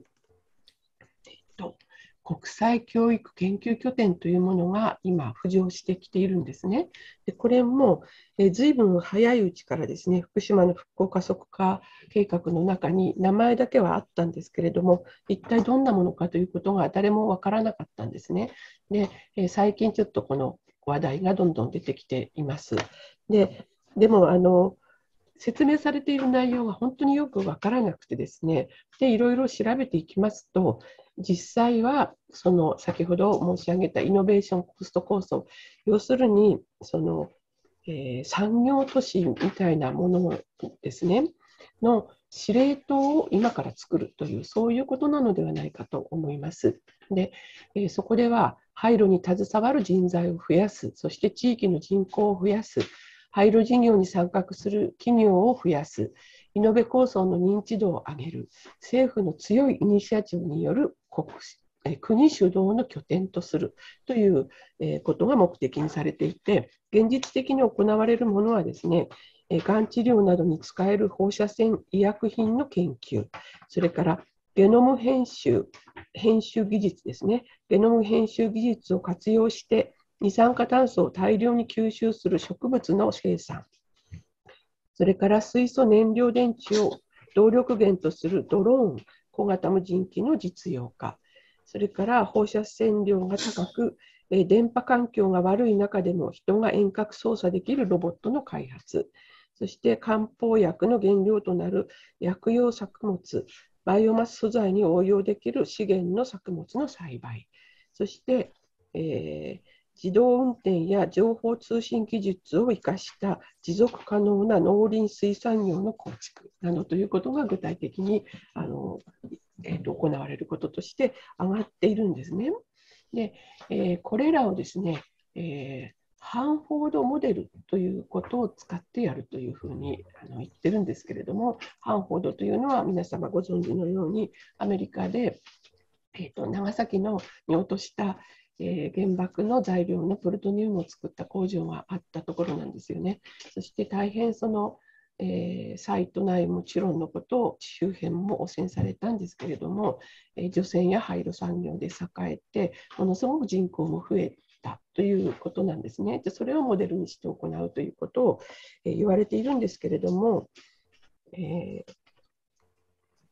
国際教育研究拠点というものが今浮上してきているんですね。でこれも随分早いうちからですね、福島の復興加速化計画の中に名前だけはあったんですけれども、一体どんなものかということが誰もわからなかったんですね。で最近ちょっとこの話題がどんどん出てきています。でも説明されている内容が本当によくわからなくてですね、でいろいろ調べていきますと、実際はその先ほど申し上げたイノベーションコスト構想、要するにその、産業都市みたいなものですねの司令塔を今から作るという、そういうことなのではないかと思います。でそこでは廃炉に携わる人材を増やす、そして地域の人口を増やす、廃炉事業に参画する企業を増やす、イノベ構想の認知度を上げる、政府の強いイニシアチブによる国主導の拠点とするということが目的にされていて、現実的に行われるものはですね、がん治療などに使える放射線医薬品の研究、それからゲノム編集技術ですね、ゲノム編集技術を活用して二酸化炭素を大量に吸収する植物の生産、それから水素燃料電池を動力源とするドローン、小型無人機の実用化、それから放射線量が高く、電波環境が悪い中でも人が遠隔操作できるロボットの開発、そして漢方薬の原料となる薬用作物、バイオマス素材に応用できる資源の作物の栽培、そして、自動運転や情報通信技術を生かした持続可能な農林水産業の構築などということが具体的に行われることとして上がっているんですね。でこれらをですね、ハンフォードモデルということを使ってやるというふうに言ってるんですけれども、ハンフォードというのは皆様ご存知のようにアメリカで、長崎に落とした原爆の材料のプルトニウムを作った工場があったところなんですよね。そして大変その、サイト内もちろんのことを周辺も汚染されたんですけれども、除染や廃炉産業で栄えてものすごく人口も増えたということなんですね。でそれをモデルにして行うということを、言われているんですけれども、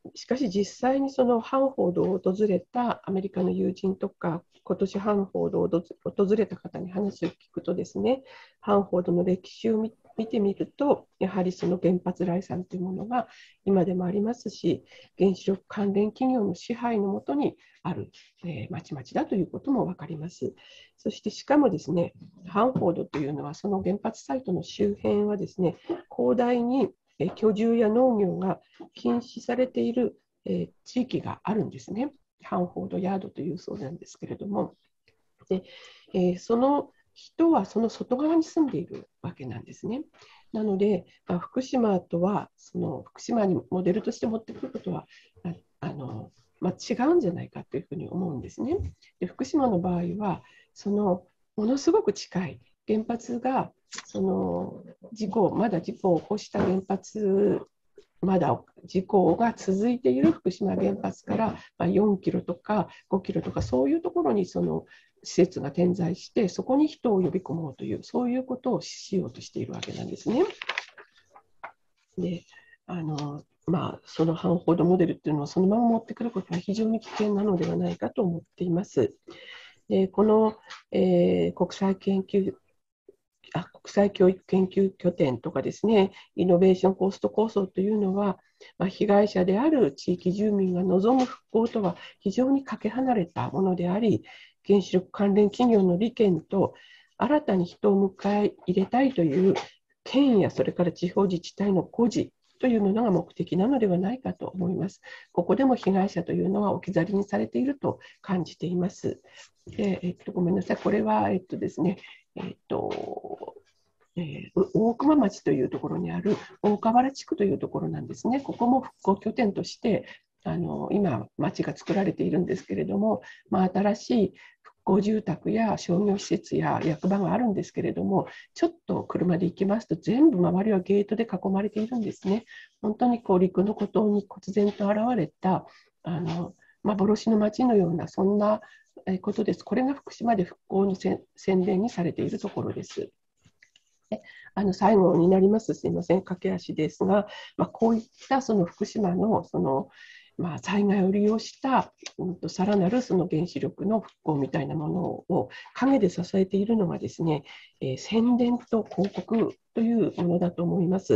しかし実際にそのハンフォードを訪れたアメリカの友人とか、今年ハンフォードを訪れた方に話を聞くとですね、ハンフォードの歴史を見てみると、やはりその原発来産というものが今でもありますし、原子力関連企業の支配のもとにある、町々だということも分かります。そしてしかもですね、ハンフォードというのは、その原発サイトの周辺はですね、広大に居住や農業が禁止されている地域があるんですね。ハンフォードヤードというそうなんですけれども、でその人はその外側に住んでいるわけなんですね。なので、福島とは、福島にモデルとして持ってくることは違うんじゃないかというふうに思うんですね。で、福島の場合は、ものすごく近い原発がまだ事故を起こした原発、まだ事故が続いている福島原発から4キロとか5キロとか、そういうところにその施設が点在して、そこに人を呼び込もうという、そういうことをしようとしているわけなんですね。で、そのハンフォードモデルっていうのをそのまま持ってくることは非常に危険なのではないかと思っています。で、この、国際教育研究拠点とかですね、イノベーションコースト構想というのは、被害者である地域住民が望む復興とは非常にかけ離れたものであり、原子力関連企業の利権と新たに人を迎え入れたいという県やそれから地方自治体の孤児というものが目的なのではないかと思います。ここでも被害者というのは置き去りにされていると感じています。で、ごめんなさい、これはですね、大熊町というところにある大河原地区というところなんですね。ここも復興拠点として今、町が作られているんですけれども、新しい復興住宅や商業施設や役場があるんですけれども、ちょっと車で行きますと、全部周りはゲートで囲まれているんですね。本当に陸の孤島に忽然と現れた幻の町のような、そんなことです。これが福島で復興の宣伝にされているところです。最後になります、すみません、駆け足ですが、こういったその福島の災害を利用したさらなるその原子力の復興みたいなものを陰で支えているのがですね、宣伝と広告というものだと思います。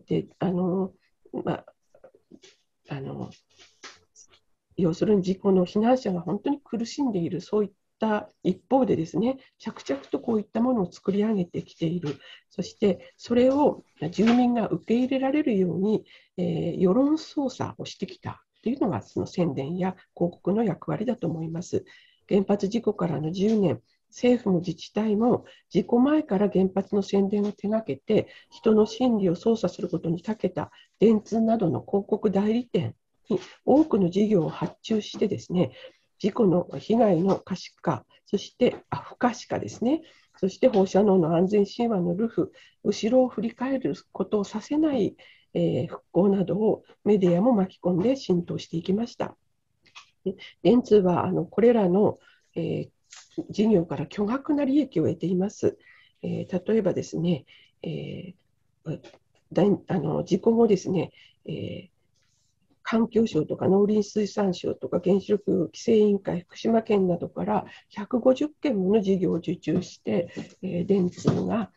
要するに事故の避難者が本当に苦しんでいる、そういった一方でですね、着々とこういったものを作り上げてきている。そしてそれを住民が受け入れられるように、世論操作をしてきたというのがその宣伝や広告の役割だと思います。原発事故からの10年、政府も自治体も事故前から原発の宣伝を手がけて、人の心理を操作することに長けた電通などの広告代理店に多くの事業を発注してですね、事故の被害の可視化、そして不可視化ですね、そして放射能の安全神話の流布、後ろを振り返ることをさせない、復興などをメディアも巻き込んで浸透していきました。電通はこれらの、事業から巨額な利益を得ています。例えばですね、事故後ですね、環境省とか農林水産省とか原子力規制委員会、福島県などから150件もの事業を受注して、電通が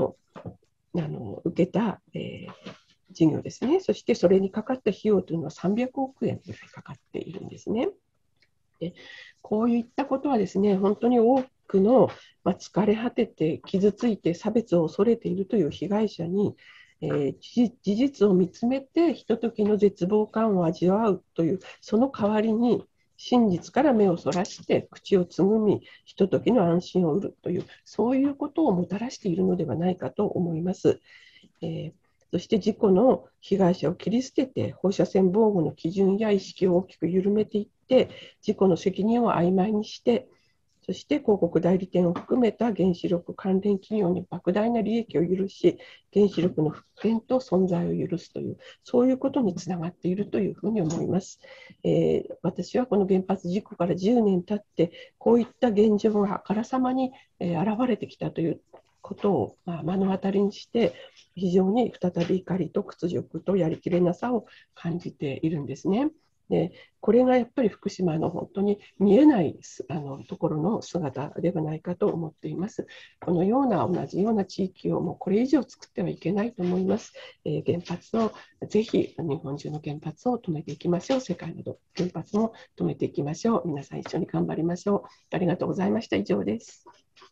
受けた、事業ですね。そしてそれにかかった費用というのは300億円ぐらいかかっているんですね。で、こういったことはですね、本当に多くの、疲れ果てて傷ついて差別を恐れているという被害者に、事実を見つめてひとときの絶望感を味わうという、その代わりに真実から目をそらして口をつぐみ、ひとときの安心を得るという、そういうことをもたらしているのではないかと思います。そして事故の被害者を切り捨てて、放射線防護の基準や意識を大きく緩めていって、事故の責任を曖昧にして、そして広告代理店を含めた原子力関連企業に莫大な利益を許し、原子力の復権と存在を許すという、そういうことにつながっているというふうに思います。私はこの原発事故から10年経って、こういった現状があからさまに、現れてきたということを、目の当たりにして、非常に再び怒りと屈辱とやりきれなさを感じているんですね。で、これがやっぱり福島の本当に見えないところの姿ではないかと思っています。このような同じような地域をもうこれ以上作ってはいけないと思います。原発をぜひ日本中の原発を止めていきましょう。世界の原発も止めていきましょう。皆さん一緒に頑張りましょう。ありがとうございました。以上です。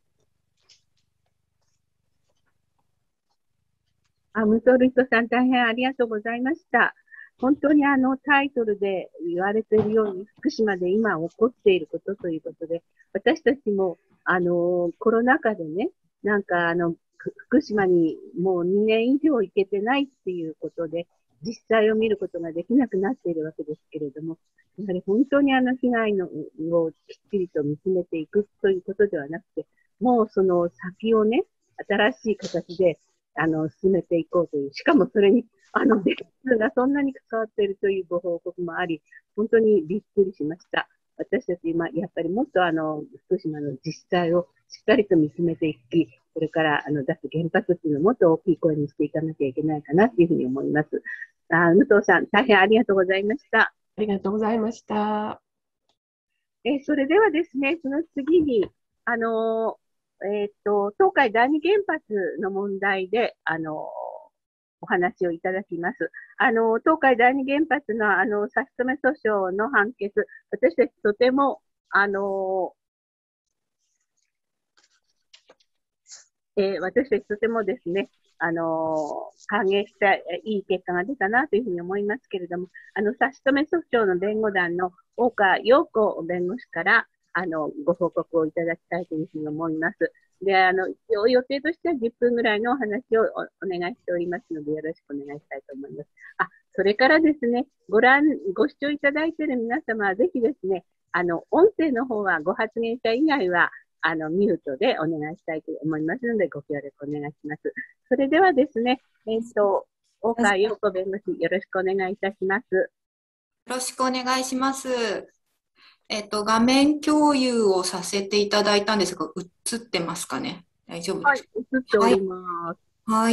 ムトルトさん、大変ありがとうございました。本当にタイトルで言われているように、福島で今起こっていることということで、私たちも、コロナ禍でね、なんか福島にもう2年以上行けてないっていうことで、実際を見ることができなくなっているわけですけれども、やはり本当に被害のをきっちりと見つめていくということではなくて、もうその先をね、新しい形で、進めていこうという、しかもそれに、電通がそんなに関わっているというご報告もあり、本当にびっくりしました。私たち今、やっぱりもっと福島の実際をしっかりと見つめていき、これから出す原発っていうのをもっと大きい声にしていかなきゃいけないかなというふうに思います。武藤さん、大変ありがとうございました。 ありがとうございました。 それではですね、その次に、東海第二原発の問題で、お話をいただきます。東海第二原発の差し止め訴訟の判決、私たちとても、私たちとてもですね、歓迎したいい結果が出たなというふうに思いますけれども、差し止め訴訟の弁護団の大川陽子弁護士から、ご報告をいただきたいというふうに思います。で、予定としては10分ぐらいのお話をお願いしておりますので、よろしくお願いしたいと思います。それからですね、ご視聴いただいている皆様はぜひですね、音声の方はご発言者以外は、ミュートでお願いしたいと思いますので、ご協力お願いします。それではですね、大川陽子弁護士、よろしくお願いいたします。よろしくお願いします。画面共有をさせていただいたんですが、映ってますかね？大丈夫ですか？ はい、映っております。 はい。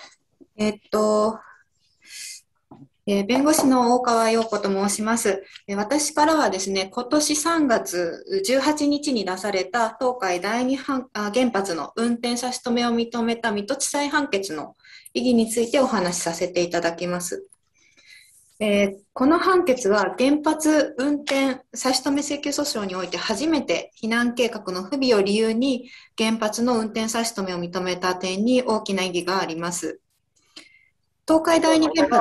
弁護士の大川陽子と申します。私からはですね、今年3月18日に出された東海第二原発の運転差し止めを認めた水戸地裁判決の意義についてお話しさせていただきます。この判決は原発運転差し止め請求訴訟において初めて避難計画の不備を理由に原発の運転差し止めを認めた点に大きな意義があります。東海第二原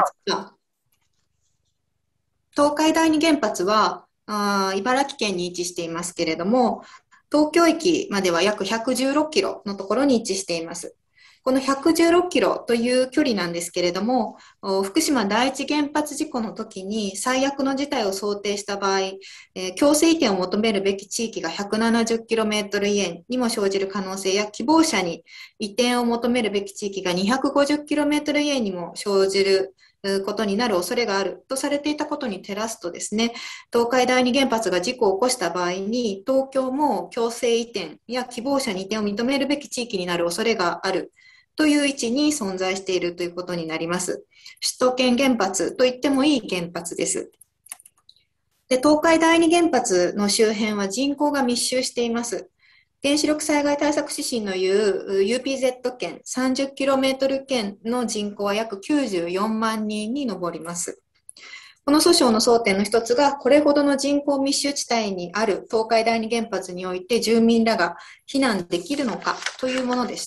発は茨城県に位置していますけれども、東京駅までは約116キロのところに位置しています。この116キロという距離なんですけれども、福島第一原発事故の時に最悪の事態を想定した場合、強制移転を求めるべき地域が 170km 以内にも生じる可能性や、希望者に移転を求めるべき地域が 250km 以内にも生じることになる恐れがあるとされていたことに照らすとですね、東海第二原発が事故を起こした場合に、東京も強制移転や希望者に移転を認めるべき地域になる恐れがあるという位置に存在しているということになります。首都圏原発と言ってもいい原発です。で、東海第二原発の周辺は人口が密集しています。原子力災害対策指針の言う UPZ 圏 30km 圏の人口は約94万人に上ります。この訴訟の争点の一つが、これほどの人口密集地帯にある東海第二原発において住民らが避難できるのかというものでした。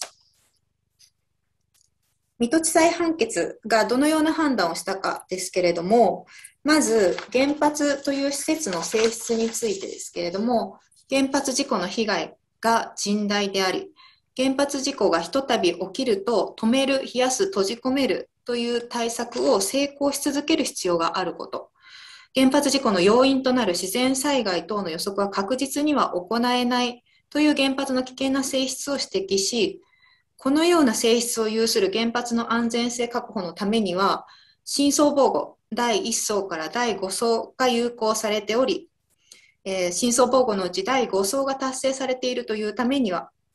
水戸地裁判決がどのような判断をしたかですけれども、まず原発という施設の性質についてですけれども、原発事故の被害が甚大であり、原発事故がひとたび起きると止める、冷やす、閉じ込めるという対策を成功し続ける必要があること、原発事故の要因となる自然災害等の予測は確実には行えないという原発の危険な性質を指摘し、このような性質を有する原発の安全性確保のためには、深層防護第1層から第5層が有効されており、深層防護のうち第5層が達成されているというためには、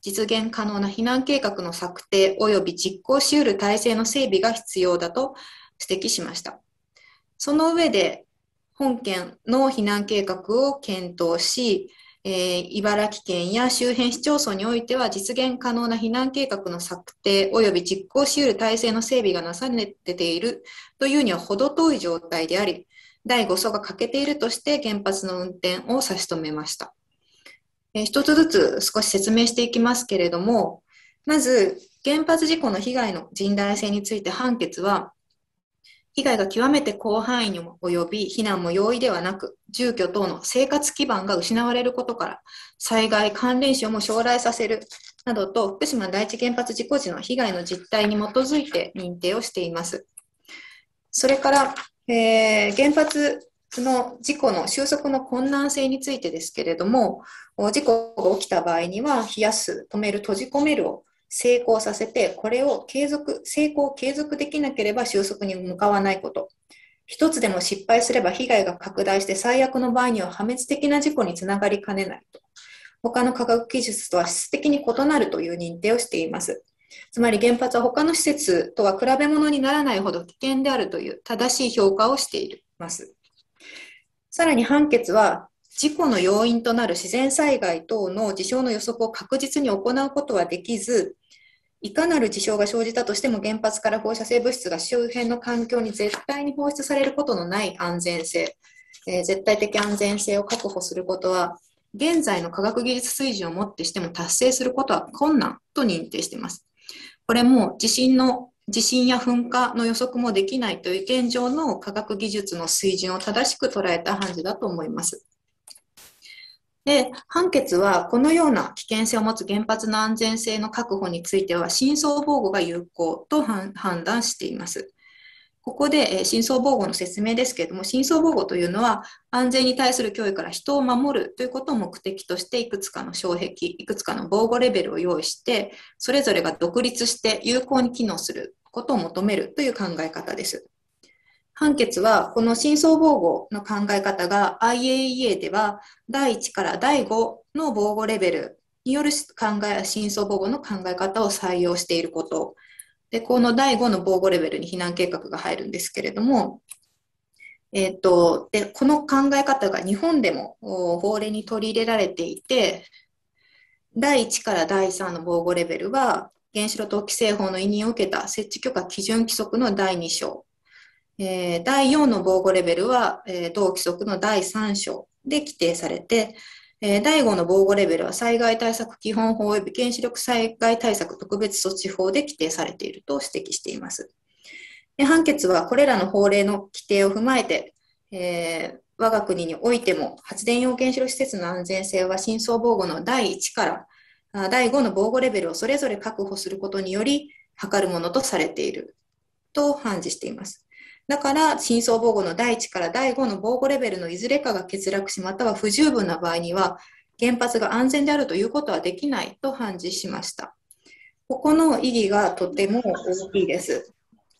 実現可能な避難計画の策定及び実行し得る体制の整備が必要だと指摘しました。その上で、本県の避難計画を検討し、茨城県や周辺市町村においては実現可能な避難計画の策定及び実行し得る体制の整備がなされているというには程遠い状態であり、第5訴が欠けているとして原発の運転を差し止めました。一つずつ少し説明していきますけれども、まず原発事故の被害の甚大性について判決は、被害が極めて広範囲にも及び、避難も容易ではなく、住居等の生活基盤が失われることから、災害関連死をも将来させるなどと、福島第一原発事故時の被害の実態に基づいて認定をしています。それから、原発の事故の収束の困難性についてですけれども、事故が起きた場合には、冷やす、止める、閉じ込めるを成功させて、これを成功を継続できなければ収束に向かわないこと。一つでも失敗すれば被害が拡大して最悪の場合には破滅的な事故につながりかねないと。他の科学技術とは質的に異なるという認定をしています。つまり原発は他の施設とは比べ物にならないほど危険であるという正しい評価をしています。さらに判決は、事故の要因となる自然災害等の事象の予測を確実に行うことはできず、いかなる事象が生じたとしても原発から放射性物質が周辺の環境に絶対に放出されることのない安全性、絶対的安全性を確保することは、現在の科学技術水準をもってしても達成することは困難と認定しています。これも地震や噴火の予測もできないという現状の科学技術の水準を正しく捉えた判事だと思います。で、判決はこのような危険性を持つ原発の安全性の確保については深層防護が有効と判断しています。ここで深層防護の説明ですけれども、深層防護というのは安全に対する脅威から人を守るということを目的としていくつかの障壁、いくつかの防護レベルを用意して、それぞれが独立して有効に機能することを求めるという考え方です。判決はこの深層防護の考え方が IAEA では第1から第5の防護レベルによる深層防護の考え方を採用していること。で、この第5の防護レベルに避難計画が入るんですけれども、で、この考え方が日本でも法令に取り入れられていて、第1から第3の防護レベルは、原子炉等規制法の委任を受けた設置許可基準規則の第2章。第4の防護レベルは、同規則の第3章で規定されて、第5の防護レベルは災害対策基本法及び原子力災害対策特別措置法で規定されていると指摘しています。で、判決はこれらの法令の規定を踏まえて、我が国においても発電用原子炉施設の安全性は深層防護の第1から第5の防護レベルをそれぞれ確保することにより図るものとされていると判事しています。だから、深層防護の第1から第5の防護レベルのいずれかが欠落し、または不十分な場合には、原発が安全であるということはできないと判事しました。ここの意義がとても大きいです。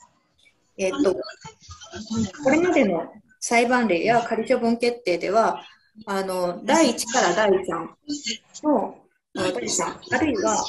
これまでの裁判例や仮処分決定では、第1から第3の、あるいは、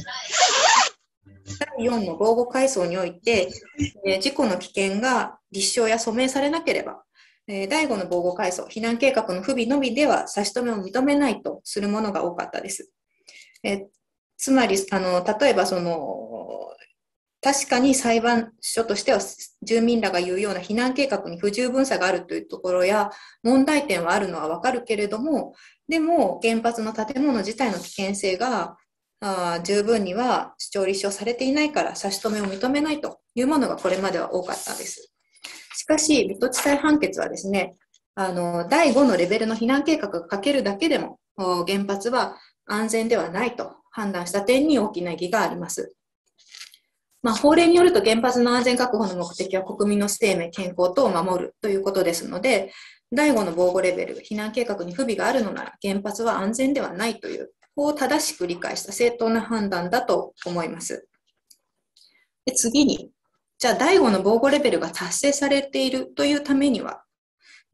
第4の防護階層において、事故の危険が立証や訴命されなければ、第5の防護階層、避難計画の不備のみでは差し止めを認めないとするものが多かったです。つまり、例えば確かに裁判所としては住民らが言うような避難計画に不十分さがあるというところや問題点はあるのはわかるけれども、でも原発の建物自体の危険性が十分には主張立証されていないから差し止めを認めないというものがこれまでは多かったです。しかし、水戸地裁判決はですね、第5のレベルの避難計画が書けるだけでも原発は安全ではないと判断した点に大きな意義があります。法令によると原発の安全確保の目的は国民の生命、健康等を守るということですので、第5の防護レベル、避難計画に不備があるのなら原発は安全ではないというを正しく理解した正当な判断だと思います。で、次に、じゃあ第5の防護レベルが達成されているというためには、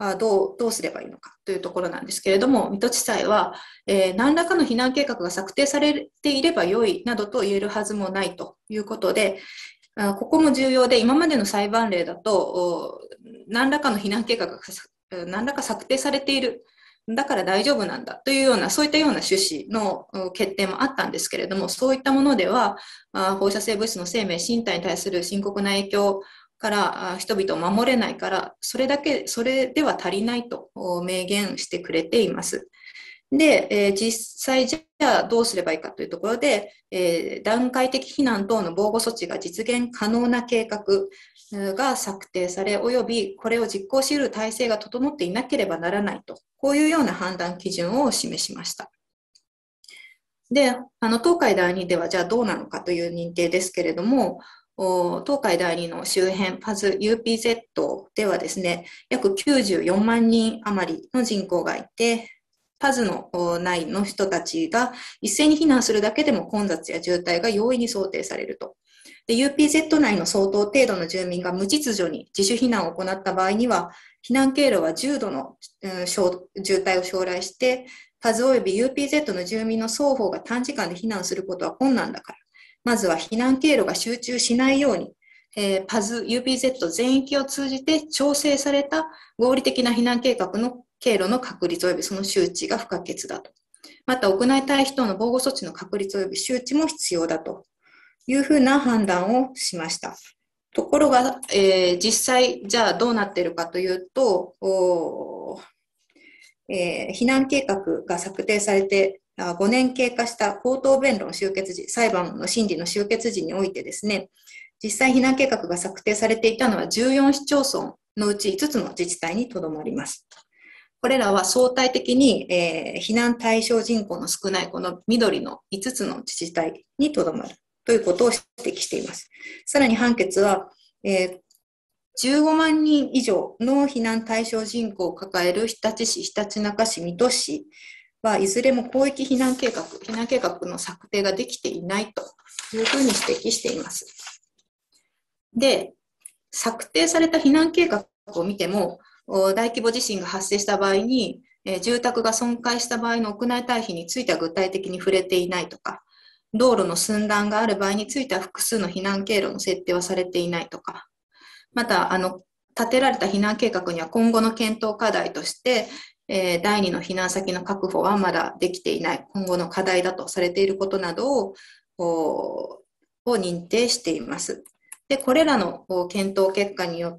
どうすればいいのかというところなんですけれども、水戸地裁は、何らかの避難計画が策定されていれば良いなどと言えるはずもないということで、ここも重要で、今までの裁判例だと、何らかの避難計画が何らか策定されている、だから大丈夫なんだというような、そういったような趣旨の決定もあったんですけれども、そういったものでは、放射性物質の生命、身体に対する深刻な影響から人々を守れないから、それでは足りないと明言してくれています。で、実際じゃあどうすればいいかというところで、段階的避難等の防護措置が実現可能な計画が策定され、およびこれを実行し得る体制が整っていなければならないと、こういうような判断基準を示しました。で、東海第二ではじゃあどうなのかという認定ですけれども、東海第二の周辺、パズ UPZ ではですね、約94万人余りの人口がいて、パズの内の人たちが一斉に避難するだけでも混雑や渋滞が容易に想定されると。で、UPZ 内の相当程度の住民が無秩序に自主避難を行った場合には、避難経路は重度の渋滞を将来して、パズおよび UPZ の住民の双方が短時間で避難することは困難だから、まずは避難経路が集中しないように、パズ UPZ 全域を通じて調整された合理的な避難計画の経路の確立及びその周知が不可欠だと。また、屋内退避等の防護措置の確立及び周知も必要だというふうな判断をしました。ところが、実際、じゃあどうなっているかというと、避難計画が策定されて5年経過した口頭弁論終結時、裁判の審理の終結時においてですね、実際避難計画が策定されていたのは14市町村のうち5つの自治体にとどまります。これらは相対的に、避難対象人口の少ないこの緑の5つの自治体にとどまるということを指摘しています。さらに判決は、15万人以上の避難対象人口を抱える日立市、ひたちなか市、水戸市はいずれも広域避難計画の策定ができていないというふうに指摘しています。で、策定された避難計画を見ても、大規模地震が発生した場合に、住宅が損壊した場合の屋内退避については具体的に触れていないとか、道路の寸断がある場合については複数の避難経路の設定はされていないとか、また、立てられた避難計画には今後の検討課題として、第2の避難先の確保はまだできていない今後の課題だとされていることなどを認定しています。で、これらの検討結果によって、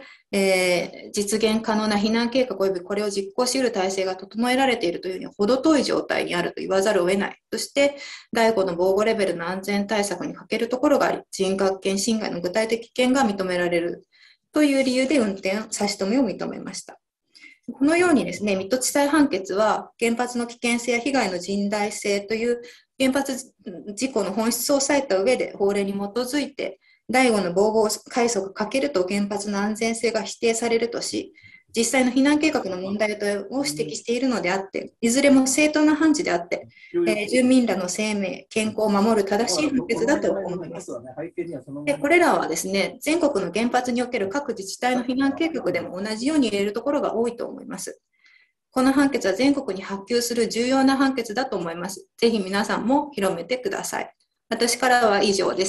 実現可能な避難計画及びこれを実行し得る体制が整えられているというには程遠い状態にあると言わざるを得ないとして、第5の防護レベルの安全対策に欠けるところがあり、人格権侵害の具体的危険が認められるという理由で運転差し止めを認めました。このようにですね、水戸地裁判決は原発の危険性や被害の甚大性という原発事故の本質を抑えた上で法令に基づいて第5の防護階層が欠けると原発の安全性が否定されるとし、実際の避難計画の問題を指摘しているのであって、いずれも正当な判事であって、住民らの生命、健康を守る正しい判決だと思います。で、これらはですね、全国の原発における各自治体の避難計画でも同じように言えるところが多いと思います。この判決は全国に波及する重要な判決だと思います。ぜひ皆さんも広めてください。私からは以上です。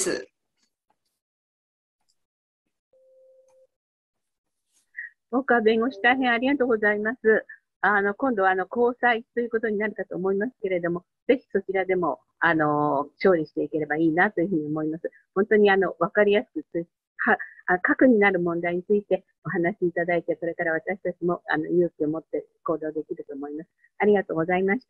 大川弁護士、大変ありがとうございます。今度は高裁ということになるかと思いますけれども、ぜひそちらでも、勝利していければいいなというふうに思います。本当にわかりやすく、核になる問題についてお話しいただいて、それから私たちも勇気を持って行動できると思います。ありがとうございました。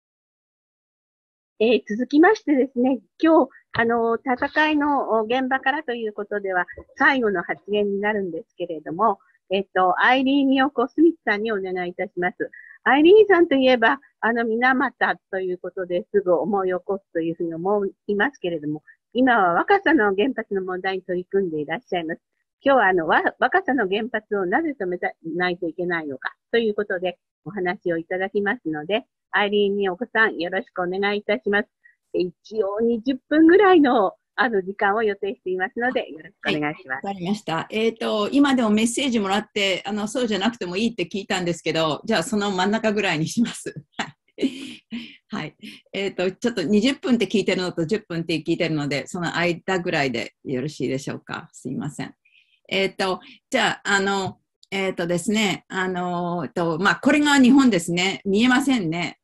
続きましてですね、今日、戦いの現場からということでは、最後の発言になるんですけれども、アイリーン・ミヨコ・スミスさんにお願いいたします。アイリーンさんといえば、水俣ということですぐ思い起こすというふうに思いますけれども、今は若狭の原発の問題に取り組んでいらっしゃいます。今日は若狭の原発をなぜ止めないといけないのかということでお話をいただきますので、アイリーン・ミヨコさんよろしくお願いいたします。一応20分ぐらいの時間を予定していますので、よろしくお願いします。 わかりました。今でもメッセージもらって、そうじゃなくてもいいって聞いたんですけど、じゃあその真ん中ぐらいにします。はい。はい。ちょっと20分って聞いてるのと10分って聞いてるので、その間ぐらいでよろしいでしょうか。すいません。じゃあ、ですね、これが日本ですね。見えませんね。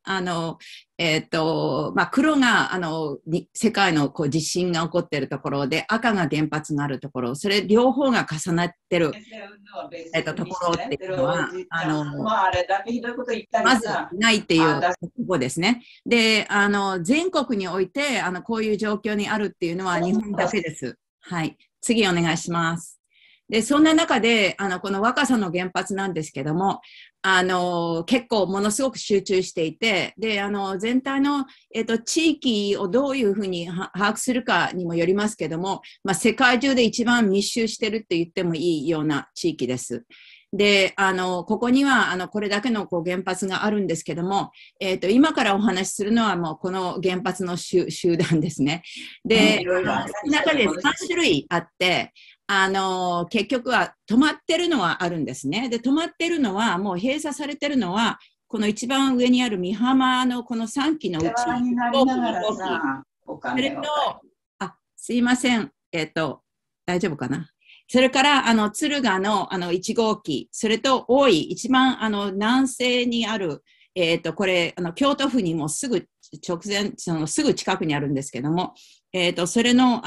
黒が、世界の地震が起こっているところで、赤が原発があるところ、それ両方が重なってる、ところっていうのは、まずないっていうところですね。で、全国において、こういう状況にあるっていうのは日本だけです。はい。次お願いします。で、そんな中で、この若狭の原発なんですけども、結構ものすごく集中していて、で、全体の、地域をどういうふうに把握するかにもよりますけども、世界中で一番密集してるって言ってもいいような地域です。で、ここには、これだけの原発があるんですけども、今からお話しするのはもうこの原発の集団ですね。で、その中で3種類あって、結局は止まってるのはあるんですね。で、止まってるのは、もう閉鎖されてるのは、この一番上にある美浜のこの3基のうち、それと、すいません。大丈夫かな。それから、敦賀の、1号機、それと大井、一番、南西にある、これ、京都府にもすぐ直前、すぐ近くにあるんですけども、それの、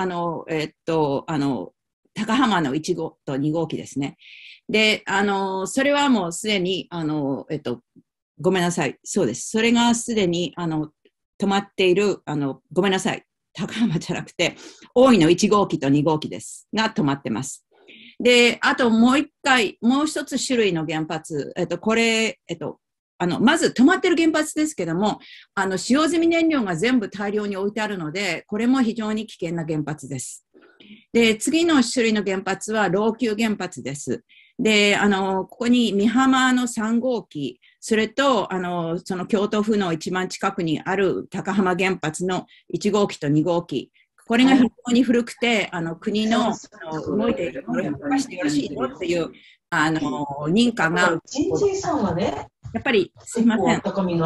高浜の1号と2号機ですね。で、それはもうすでに、ごめんなさい。そうです。それがすでに、止まっている、ごめんなさい。高浜じゃなくて、大井の1号機と2号機です。が止まってます。で、あともう一つ種類の原発。これ、まず止まってる原発ですけども、使用済み燃料が全部大量に置いてあるので、これも非常に危険な原発です。で、次の種類の原発は老朽原発です。で、ここに美浜の3号機、それと、その京都府の一番近くにある高浜原発の1号機と2号機。これが非常に古くて、国の、動いている、これを動かしてよろしいよっていう、認可が、やっぱり、すいません。ちょっとミュ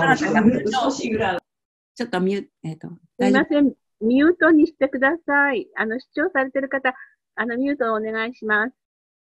ート、 すいません。ミュートにしてください。視聴されている方、ミュートをお願いします。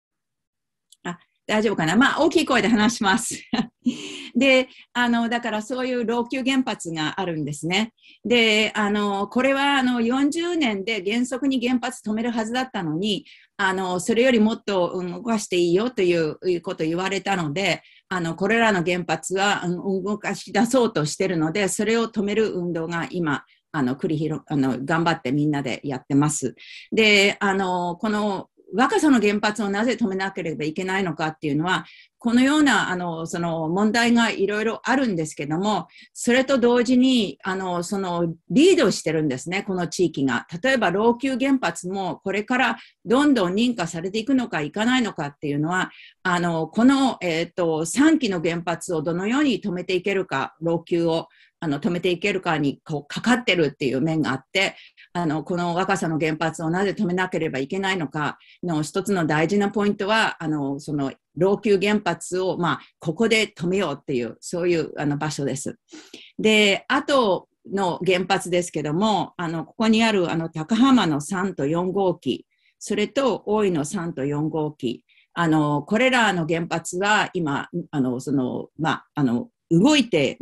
大丈夫かな。大きい声で話します。で、だからそういう老朽原発があるんですね。で、これは40年で原則に原発止めるはずだったのに、それよりもっと動かしていいよということを言われたので、これらの原発は動かし出そうとしているので、それを止める運動が今、頑張ってみんなでやってます。で、この若狭の原発をなぜ止めなければいけないのかっていうのは、このような、その問題がいろいろあるんですけども、それと同時に、そのリードしてるんですね、この地域が。例えば、老朽原発もこれからどんどん認可されていくのかいかないのかっていうのは、この、3基の原発をどのように止めていけるか、老朽を止めていけるかにかかってるっていう面があって、この若狭の原発をなぜ止めなければいけないのかの一つの大事なポイントは、その老朽原発を、ここで止めようっていう、そういう場所です。で、あとの原発ですけども、ここにある高浜の3と4号機、それと大井の3と4号機、これらの原発は今、動いて、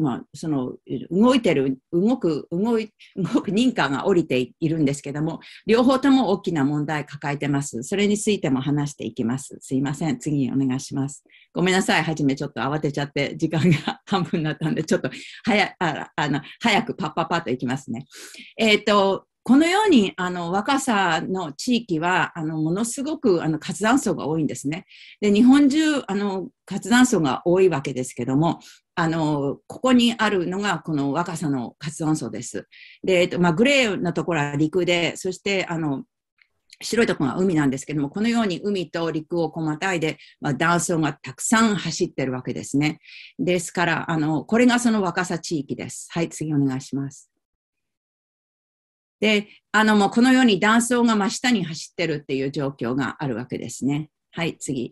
動く認可が下りているんですけども、両方とも大きな問題抱えてます。それについても話していきます。すいません。次にお願いします。ごめんなさい。はじめちょっと慌てちゃって、時間が半分になったんで、ちょっと早くパッパッパッといきますね。このように、若狭の地域は、ものすごく、活断層が多いんですね。で、日本中、活断層が多いわけですけども、ここにあるのが、この若狭の活断層です。で、グレーのところは陸で、そして、白いところが海なんですけども、このように海と陸をまたいで、断層がたくさん走ってるわけですね。ですから、これがその若狭地域です。はい、次お願いします。 で、もうこのように断層が真下に走ってるっていう状況があるわけですね。はい、次。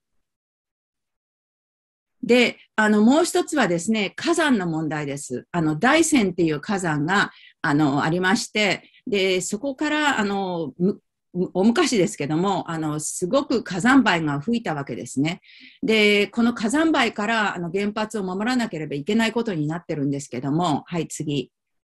で、もう一つはですね、火山の問題です。大山っていう火山が、ありまして、で、そこから、お昔ですけども、すごく火山灰が吹いたわけですね。で、この火山灰から、原発を守らなければいけないことになってるんですけども、はい、次。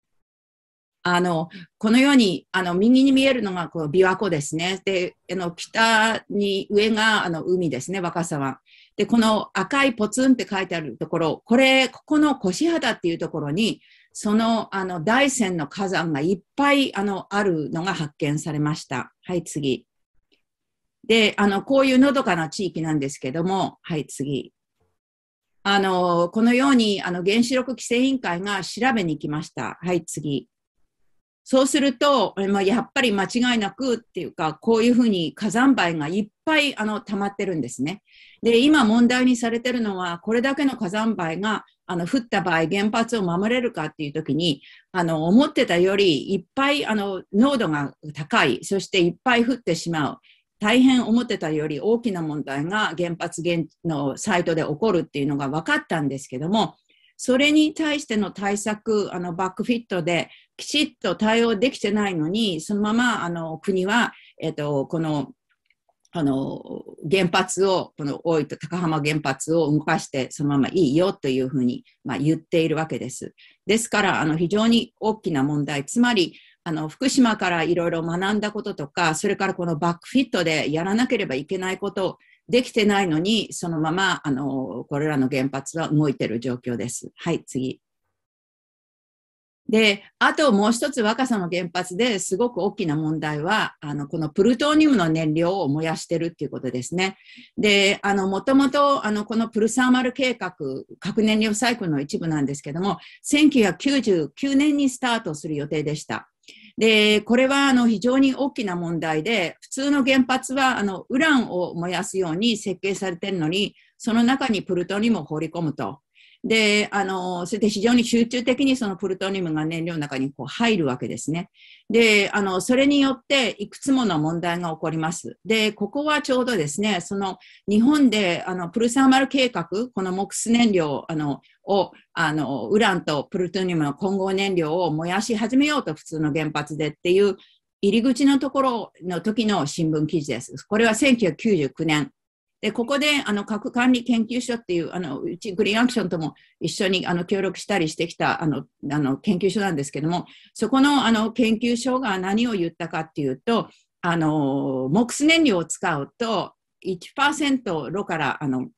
このように、右に見えるのが、琵琶湖ですね。で、北に、上が、海ですね、若狭湾。で、この赤いポツンって書いてあるところ、ここの腰肌っていうところに、その、大山の火山がいっぱい、あるのが発見されました。はい、次。で、こういうのどかな地域なんですけども、はい、次。このように、原子力規制委員会が調べに来ました。はい、次。そうすると、やっぱり間違いなくっていうか、こういうふうに火山灰がいっぱい溜まってるんですね。で、今問題にされてるのは、これだけの火山灰が降った場合、原発を守れるかっていうときに、思ってたよりいっぱい濃度が高い、そしていっぱい降ってしまう。大変思ってたより大きな問題が原発のサイトで起こるっていうのが分かったんですけども、それに対しての対策、バックフィットできちっと対応できてないのに、そのまま、国は、この、原発を、この大分高浜原発を動かして、そのままいいよというふうに、言っているわけです。ですから、非常に大きな問題、つまり、福島からいろいろ学んだこととか、それからこのバックフィットでやらなければいけないことできてないのに、そのまま、これらの原発は動いている状況です。はい、次。で、あともう一つ若狭の原発ですごく大きな問題は、このプルトニウムの燃料を燃やしてるっていうことですね。で、もともと、このプルサーマル計画、核燃料サイクルの一部なんですけども、1999年にスタートする予定でした。で、これは非常に大きな問題で、普通の原発はウランを燃やすように設計されているのに、その中にプルトニウムを放り込むと。で、それで非常に集中的にそのプルトニウムが燃料の中に入るわけですね。で、それによっていくつもの問題が起こります。で、ここはちょうどですね、その日本でプルサーマル計画、このMOX燃料ウランとプルトニウムの混合燃料を燃やし始めようと普通の原発でっていう入り口のところの時の新聞記事です。これは1999年。で、ここで、核管理研究所っていう、うちグリーンアクションとも一緒に、協力したりしてきた、研究所なんですけども、そこの、研究所が何を言ったかっていうと、MOX燃料を使うと、1% ロから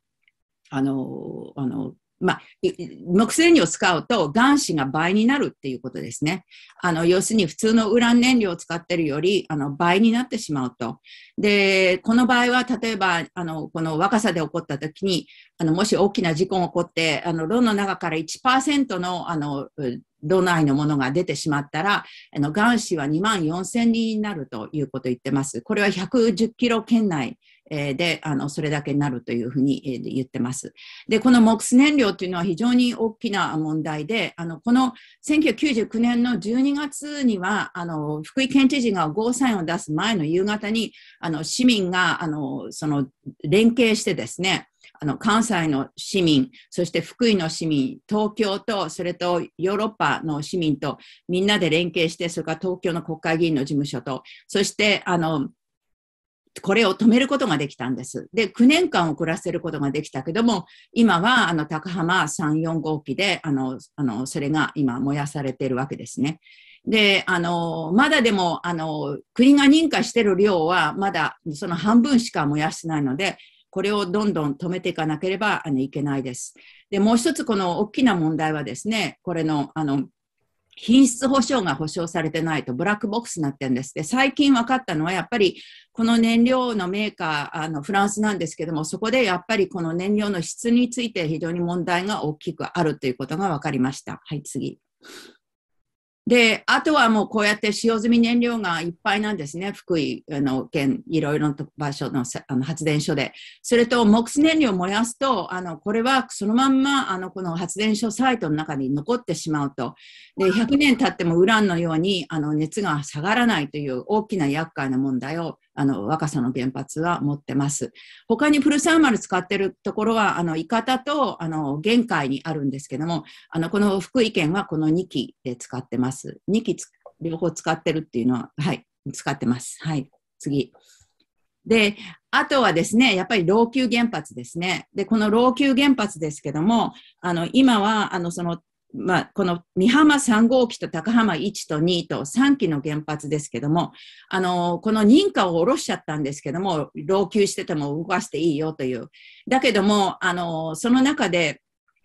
、MOX燃料を使うと、原子が倍になるっていうことですね。要するに普通のウラン燃料を使っているより、倍になってしまうと。で、この場合は、例えば、この若さで起こったときに、もし大きな事故が起こって、炉の中から 1% の、炉内のものが出てしまったら、原子は24,000人になるということを言ってます。これは110キロ圏内で、それだけになるというふうに言ってます。で、このMOX燃料というのは非常に大きな問題で、この1999年の12月には、福井県知事がゴーサインを出す前の夕方に、市民が、連携してですね、関西の市民、そして福井の市民、東京と、それとヨーロッパの市民とみんなで連携して、それから東京の国会議員の事務所と、そして、これを止めることができたんです。で、9年間遅らせることができたけども、今は、高浜3、4号機で、それが今燃やされているわけですね。で、まだでも、国が認可している量は、まだその半分しか燃やしてないので、これをどんどん止めていかなければいけないです。で、もう一つこの大きな問題はですね、これの、品質保証が保証されてないとブラックボックスになってるんです。で、最近分かったのはやっぱりこの燃料のメーカー、フランスなんですけども、そこでやっぱりこの燃料の質について非常に問題が大きくあるということが分かりました。はい、次。 で、あとはもうこうやって使用済み燃料がいっぱいなんですね。福井県、いろいろな場所の発電所で。それと、MOX 燃料を燃やすと、これはそのまんま、この発電所サイトの中に残ってしまうと。で、100年経ってもウランのように、熱が下がらないという大きな厄介な問題を、若狭の原発は持ってます。他にプルサーマル使ってるところは、伊方と、玄海にあるんですけども、この福井県はこの2基で使ってます。2基両方使ってるっていうのは、はい、使ってます。はい、次。で、あとはですね、やっぱり老朽原発ですね。で、この老朽原発ですけども、今は、この美浜3号機と高浜1と2と3基の原発ですけども、この認可を下ろしちゃったんですけども、老朽してても動かしていいよという。だけども、その中で、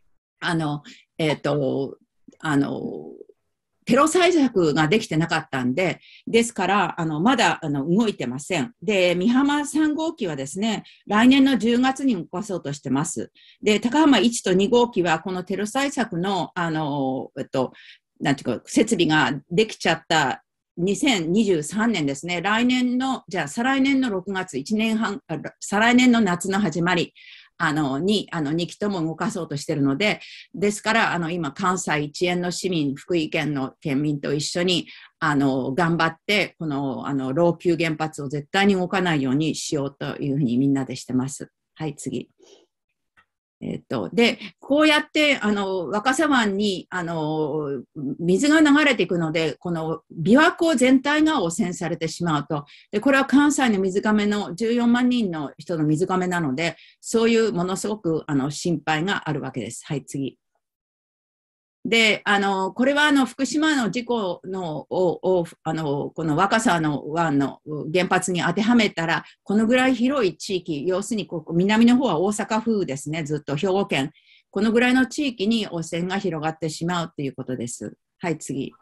テロ対策ができてなかったんで、ですから、まだ、動いてません。で、美浜3号機はですね、来年の10月に動かそうとしてます。で、高浜1と2号機は、このテロ対策の、なんていうか、設備ができちゃった2023年ですね。来年の、じゃあ、再来年の6月、1年半、再来年の夏の始まり、2期とも動かそうとしているので、ですから、今、関西一円の市民、福井県の県民と一緒に、頑張って、この、老朽原発を絶対に動かないようにしようというふうにみんなでしてます。はい、次。で、こうやって、若狭湾に、水が流れていくので、この琵琶湖全体が汚染されてしまうと。で、これは関西の水がめの14万人の人の水がめなので、そういうものすごく、心配があるわけです。はい、次。で、これは福島の事故のこの若狭の湾の原発に当てはめたら、このぐらい広い地域、要するに南の方は大阪府ですね、ずっと兵庫県。このぐらいの地域に汚染が広がってしまうということです。はい、次。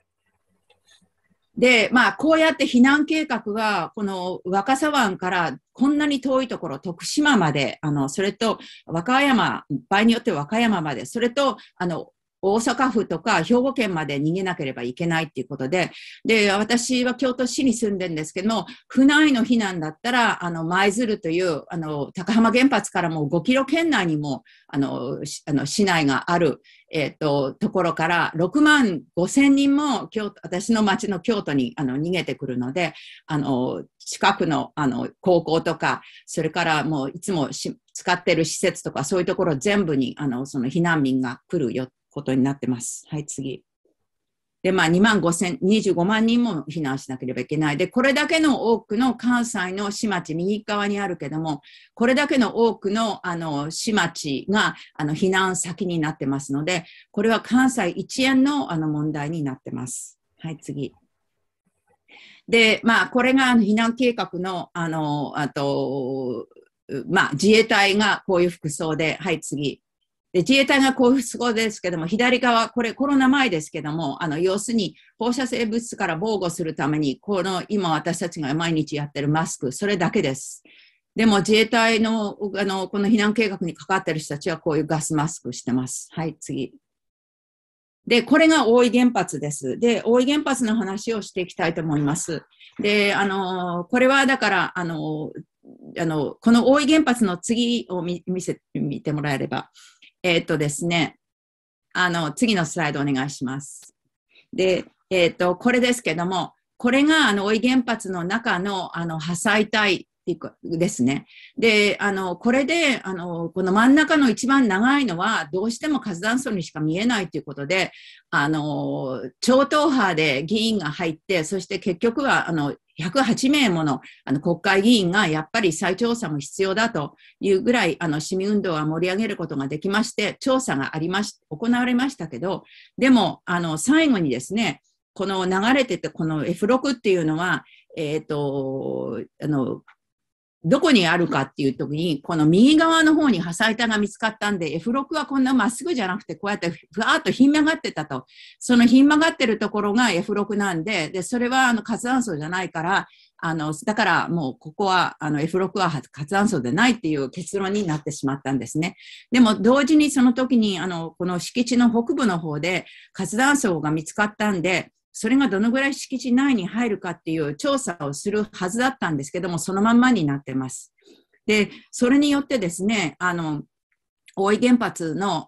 で、まあ、こうやって避難計画が、この若狭湾からこんなに遠いところ、徳島まで、それと和歌山、場合によっては和歌山まで、それと、大阪府とか兵庫県まで逃げなければいけないっていうことで、で、私は京都市に住んでるんですけども、府内の避難だったら、舞鶴という、高浜原発からもう5キロ圏内にも、市内がある、ところから6万5千人も私の町の京都に逃げてくるので、近くの高校とか、それからもういつも使ってる施設とか、そういうところ全部にその避難民が来ることになってます。はい、次。で、まあ、25万人も避難しなければいけない。で、これだけの多くの関西の市町、右側にあるけども、これだけの多くの、市町が、避難先になってますので、これは関西一円の、問題になってます。はい、次。で、まあ、これが避難計画の、まあ、自衛隊がこういう服装で、はい、次。で、自衛隊がこういう服装ですけども、左側、これコロナ前ですけども、要するに放射性物質から防護するために、今私たちが毎日やってるマスク、それだけです。でも自衛隊の、この避難計画に関わってる人たちはこういうガスマスクしてます。はい、次。で、これが大井原発です。で、大井原発の話をしていきたいと思います。で、これはだから、この大井原発の次を見てもらえれば、ですね、次のスライドお願いします。で、これですけども、これが大井原発の中の破砕帯ですね。で、これで、この真ん中の一番長いのは、どうしても活断層にしか見えないということで、超党派で議員が入って、そして結局は、108名もの国会議員がやっぱり再調査も必要だというぐらい市民運動は盛り上げることができまして、調査が行われましたけど、でも最後にですね、この流れててこの F6 っていうのは、 どこにあるかっていう時に、この右側の方に破砕帯が見つかったんで、F6 はこんなまっすぐじゃなくて、こうやってふわーっとひん曲がってたと。そのひん曲がってるところが F6 なんで、それは活断層じゃないから、だからもうここはF6 は活断層でないっていう結論になってしまったんですね。でも同時にその時にこの敷地の北部の方で活断層が見つかったんで、それがどのぐらい敷地内に入るかっていう調査をするはずだったんですけども、そのまんまになってます。で、それによってですね、大井原発の、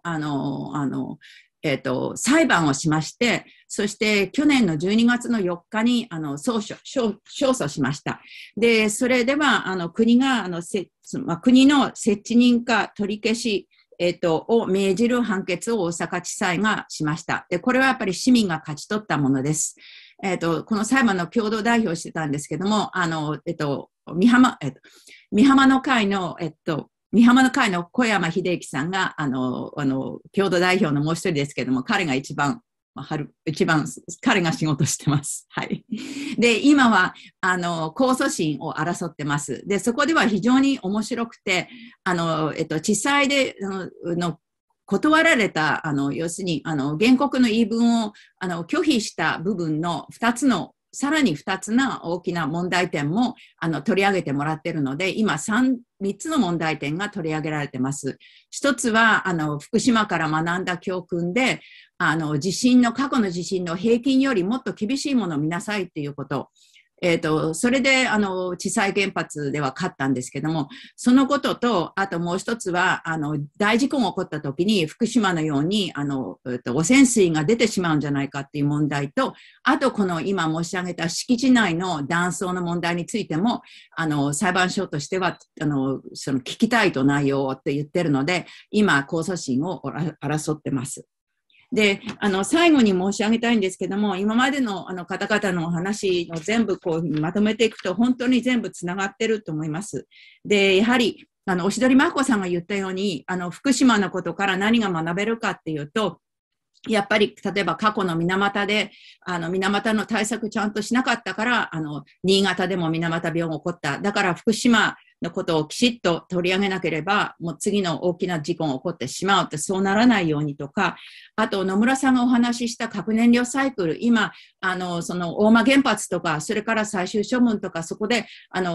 裁判をしまして、そして去年の12月の4日に勝訴しました。で、それでは国が国の設置認可取り消しを命じる判決を大阪地裁がしました。で、これはやっぱり市民が勝ち取ったものです。この裁判の共同代表をしてたんですけども、美浜の会の、美浜の会の小山秀幸さんが、共同代表のもう一人ですけども、彼が一番彼が仕事してます。はい。で、今は、控訴審を争ってます。で、そこでは非常に面白くて、地裁で、断られた、要するに、原告の言い分を、拒否した部分のさらに2つの大きな問題点も取り上げてもらっているので、今3つの問題点が取り上げられています。一つは福島から学んだ教訓で、過去の地震の平均よりもっと厳しいものを見なさいということ。それで地裁原発では勝ったんですけども、そのことと、あともう一つは大事故が起こった時に福島のように汚染水が出てしまうんじゃないかっていう問題と、あとこの今申し上げた敷地内の断層の問題についても裁判所としてはその聞きたいと内容をって言ってるので、今控訴審を争ってます。で、最後に申し上げたいんですけども、今までの方々のお話を全部こうまとめていくと、本当に全部つながってると思います。で、やはり、おしどりまこさんが言ったように、福島のことから何が学べるかっていうと、やっぱり、例えば過去の水俣で、水俣の対策ちゃんとしなかったから、新潟でも水俣病が起こった。だから福島のことをきちっと取り上げなければ、もう次の大きな事故が起こってしまうって、そうならないようにとか、あと野村さんがお話しした核燃料サイクル、今、その大間原発とか、それから最終処分とか、そこで、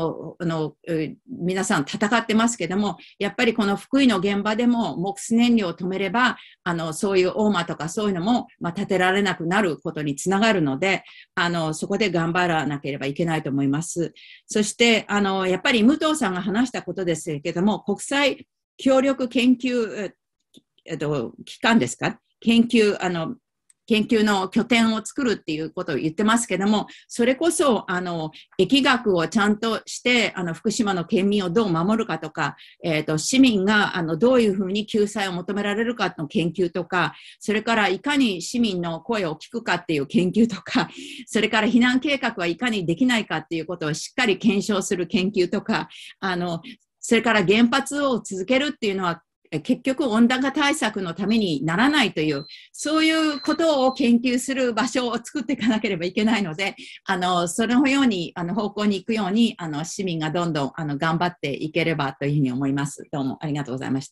皆さん戦ってますけども、やっぱりこの福井の現場でも、MOX燃料を止めれば、そういう大間とかそういうのも、建てられなくなることにつながるので、そこで頑張らなければいけないと思います。そして、やっぱり武藤さんが話したことですけども、国際協力研究、機関ですか？研究の拠点を作るっていうことを言ってますけども、それこそ、疫学をちゃんとして、福島の県民をどう守るかとか、市民が、どういうふうに救済を求められるかの研究とか、それからいかに市民の声を聞くかっていう研究とか、それから避難計画はいかにできないかっていうことをしっかり検証する研究とか、それから原発を続けるっていうのは、結局温暖化対策のためにならないという、そういうことを研究する場所を作っていかなければいけないので、そのように、方向に行くように、市民がどんどん、頑張っていければというふうに思います。どうもありがとうございました。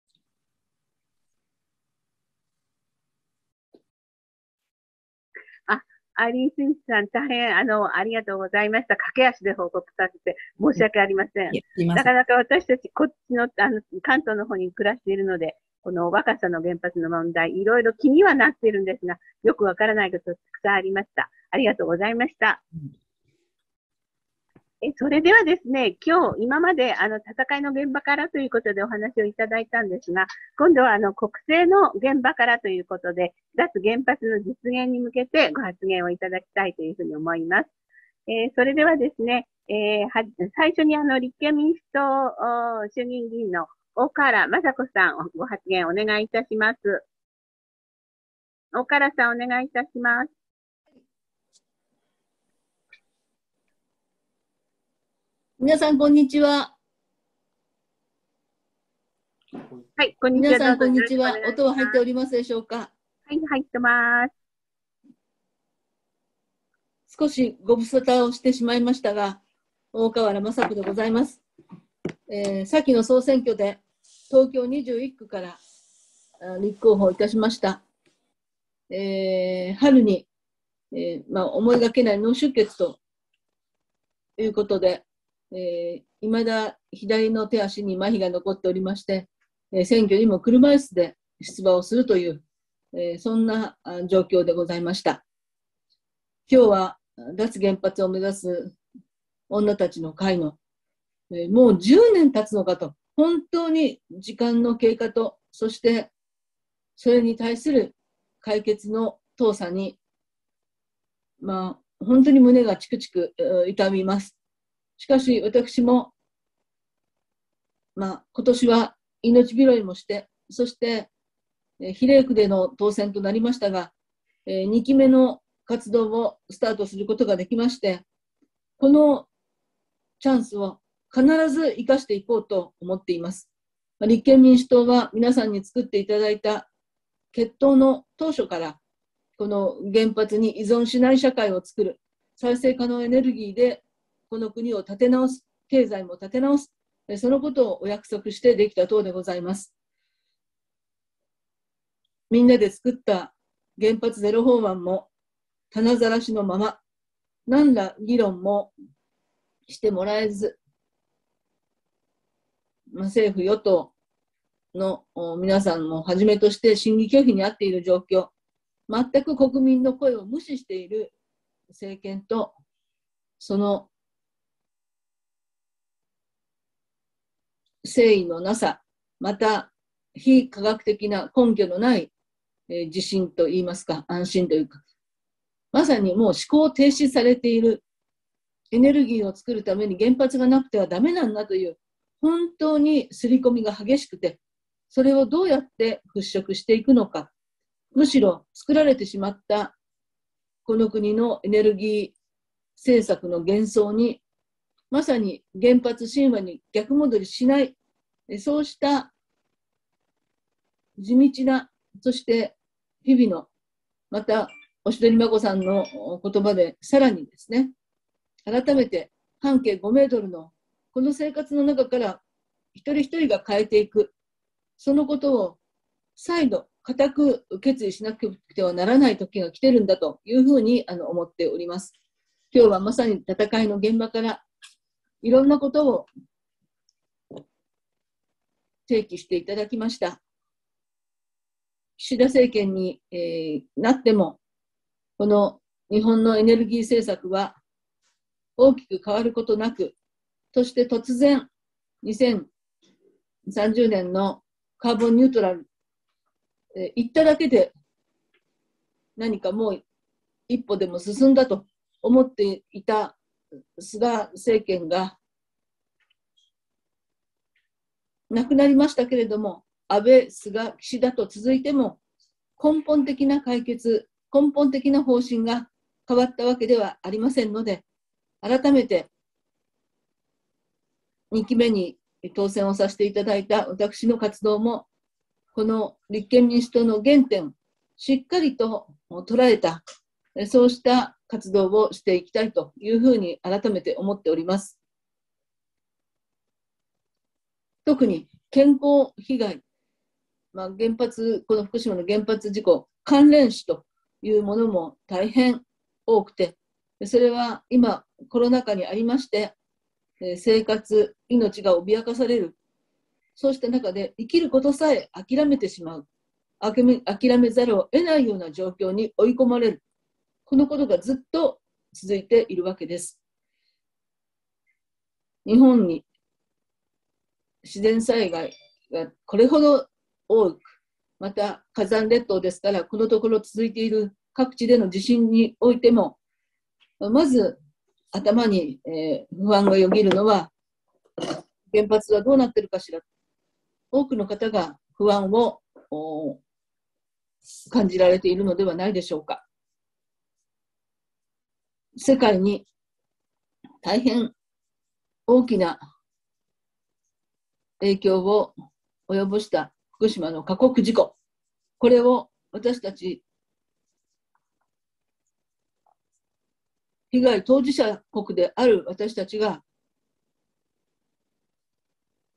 アイリーン・スミスさん、大変、ありがとうございました。駆け足で報告させて申し訳ありません。なかなか私たち、こっちの、関東の方に暮らしているので、この若狭の原発の問題、いろいろ気にはなっているんですが、よくわからないことたくさんありました。ありがとうございました。それではですね、今まで戦いの現場からということでお話をいただいたんですが、今度は国政の現場からということで、脱原発の実現に向けてご発言をいただきたいというふうに思います。それではですね、最初に立憲民主党衆議院議員の大河原雅子さん、ご発言お願いいたします。大河原さん、お願いいたします。 皆さん、こんにちは。 はい、こんにちは。 皆さん、こんにちは。音は入っておりますでしょうか？ はい、入ってます。 少しご無沙汰をしてしまいましたが、大河原雅子でございます。 先の総選挙で東京21区から立候補いたしました。春に、思いがけない脳出血ということで、未だ左の手足に麻痺が残っておりまして、選挙にも車椅子で出馬をするという、そんな状況でございました。今日は脱原発を目指す女たちの会の、もう10年経つのかと、本当に時間の経過と、そしてそれに対する解決の遠さに、本当に胸がチクチク痛みます。しかし私も、今年は命拾いもして、そして比例区での当選となりましたが、2期目の活動をスタートすることができまして、このチャンスを必ず生かしていこうと思っています。立憲民主党は皆さんに作っていただいた決闘の当初から、この原発に依存しない社会を作る、再生可能エネルギーでこの国を立て直す、経済も立て直す、そのことをお約束してできた党でございます。みんなで作った原発ゼロ法案も棚ざらしのまま、何ら議論もしてもらえず、政府・与党の皆さんもはじめとして審議拒否にあっている状況、全く国民の声を無視している政権と、その誠意のなさ、また非科学的な根拠のない自信といいますか、安心というか、まさにもう思考停止されている、エネルギーを作るために原発がなくてはダメなんだという、本当に刷り込みが激しくて、それをどうやって払拭していくのか、むしろ作られてしまったこの国のエネルギー政策の幻想に、まさに原発神話に逆戻りしない、そうした地道な、そして日々の、またおしどりまこさんの言葉でさらにですね、改めて半径5メートルのこの生活の中から一人一人が変えていく、そのことを再度固く決意しなくてはならない時が来てるんだというふうに思っております。今日はまさに戦いの現場からいろんなことを提起していただきました。岸田政権に、なっても、この日本のエネルギー政策は大きく変わることなく、そして突然、2030年のカーボンニュートラル、言っただけで何かもう一歩でも進んだと思っていた菅政権がなくなりましたけれども、安倍、菅、岸田と続いても根本的な解決、根本的な方針が変わったわけではありませんので、改めて2期目に当選をさせていただいた私の活動も、この立憲民主党の原点、しっかりと捉えた、そうした活動をしていきたいというふうに改めて思っております。特に健康被害、原発、この福島の原発事故関連死というものも大変多くて、それは今コロナ禍にありまして、生活、命が脅かされる、そうした中で生きることさえ諦めてしまう、諦めざるを得ないような状況に追い込まれる、このことがずっと続いているわけです。日本に自然災害がこれほど多く、また火山列島ですから、このところ続いている各地での地震においても、まず頭に不安がよぎるのは、原発はどうなっているかしら。多くの方が不安を感じられているのではないでしょうか。世界に大変大きな影響を及ぼした福島の過酷事故、これを私たち被害当事者国である私たちが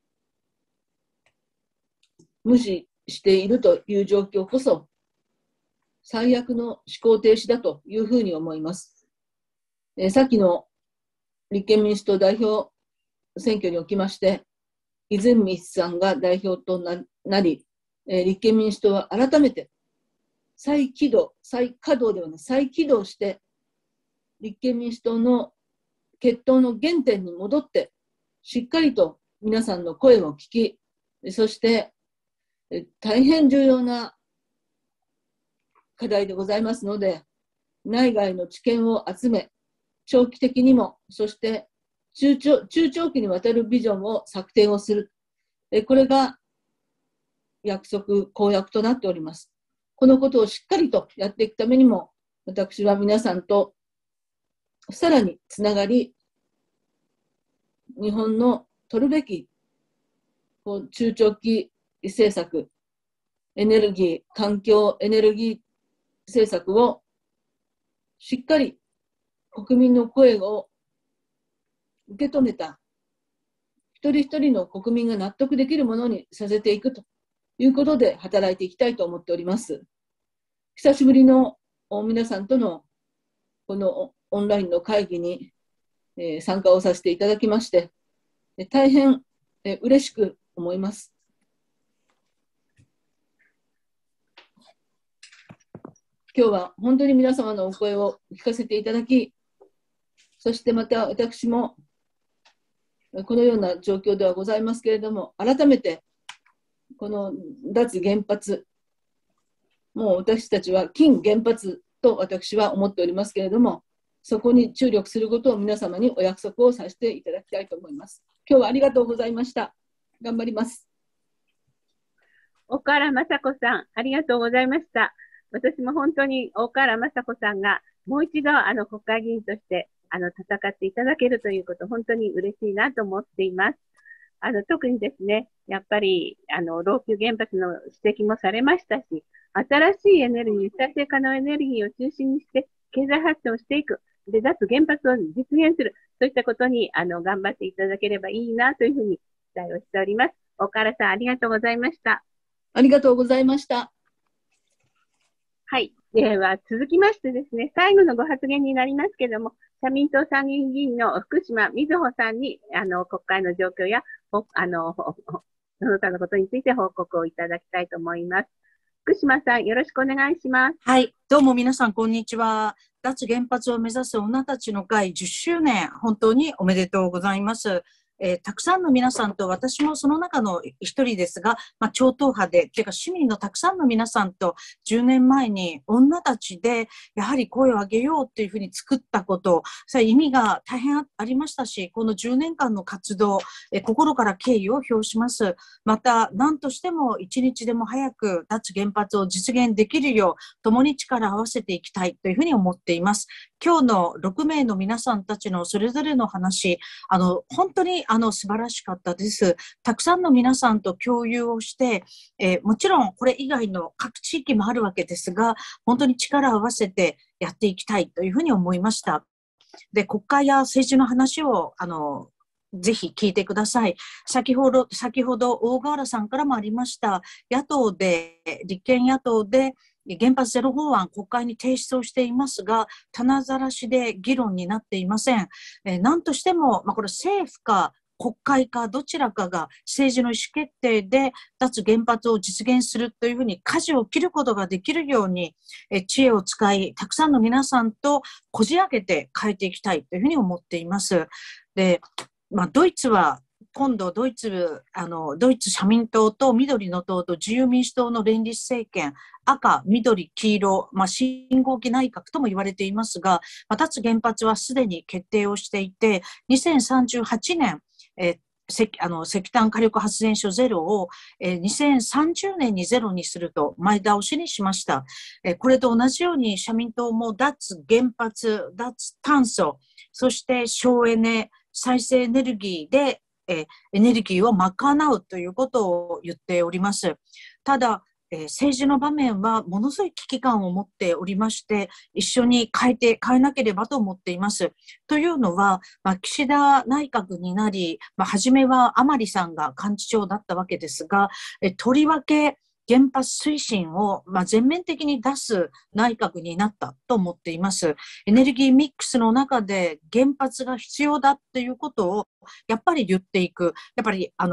無視しているという状況こそ、最悪の思考停止だというふうに思います。先の立憲民主党代表選挙におきまして、泉さんが代表となり、立憲民主党は改めて再稼働ではない、再起動して、立憲民主党の決闘の原点に戻って、しっかりと皆さんの声を聞き、そして大変重要な課題でございますので、内外の知見を集め、長期的にも、そして中長期にわたるビジョンを策定をする。これが約束、公約となっております。このことをしっかりとやっていくためにも、私は皆さんとさらにつながり、日本の取るべき中長期政策、エネルギー、環境エネルギー政策をしっかり国民の声を受け止めた、一人一人の国民が納得できるものにさせていくということで働いていきたいと思っております。久しぶりの皆さんとのこのオンラインの会議に参加をさせていただきまして、大変嬉しく思います。今日は本当に皆様のお声を聞かせていただき、そしてまた私もこのような状況ではございますけれども、改めてこの脱原発、もう私たちは禁原発と私は思っておりますけれども、そこに注力することを皆様にお約束をさせていただきたいと思います。今日はありがとうございました。頑張ります。 岡原雅子さん、ありがとうございました。私も本当に岡原雅子さんがもう一度国会議員として戦っていただけるということ、本当に嬉しいなと思っています。特にですね、やっぱり老朽原発の指摘もされましたし、新しいエネルギー、再生可能エネルギーを中心にして経済発展をしていく。で、脱原発を実現する。そういったことに頑張っていただければいいなというふうに期待をしております。岡原さん、ありがとうございました。 ありがとうございました。 はい。では、続きましてですね、最後のご発言になりますけれども、社民党参議院議員の福島みずほさんに、国会の状況や、その他のことについて報告をいただきたいと思います。福島さん、よろしくお願いします。 はい。どうも皆さん、こんにちは。脱原発を目指す女たちの会10周年、本当におめでとうございます。たくさんの皆さんと、私もその中の一人ですが、超党派で、てか市民のたくさんの皆さんと10年前に女たちでやはり声を上げようっていうふうに作ったこと、それ意味が大変ありましたし、この10年間の活動、心から敬意を表します。また、何としても一日でも早く脱原発を実現できるよう、共に力を合わせていきたいというふうに思っています。今日の6名の皆さんたちのそれぞれの話、本当に素晴らしかったです。たくさんの皆さんと共有をして、もちろんこれ以外の各地域もあるわけですが、本当に力を合わせてやっていきたいというふうに思いました。で、国会や政治の話を、ぜひ聞いてください。先ほど大河原さんからもありました、立憲野党で、原発ゼロ法案、国会に提出をしていますが、棚ざらしで議論になっていません。何としても、これ政府か国会かどちらかが政治の意思決定で脱原発を実現するというふうに舵を切ることができるように、知恵を使い、たくさんの皆さんとこじ開けて変えていきたいというふうに思っています。で、ドイツは、今度ドイツ社民党と緑の党と自由民主党の連立政権、赤、緑、黄色、信号機内閣とも言われていますが、脱原発はすでに決定をしていて、2038年、石炭火力発電所ゼロを、2030年にゼロにすると前倒しにしました。これと同じように社民党も脱原発、脱炭素、そして省エネ、再生エネルギーでエネルギーを賄うということを言っております。ただ、 政治の場面はものすごい危機感を持っておりまして、一緒に変えなければと思っています。というのは、岸田内閣になり、初めは甘利さんが幹事長だったわけですが、とりわけ原発推進を全面的に出す内閣になったと思っています。エネルギーミックスの中で原発が必要だっていうことをやっぱり言っていく。やっぱり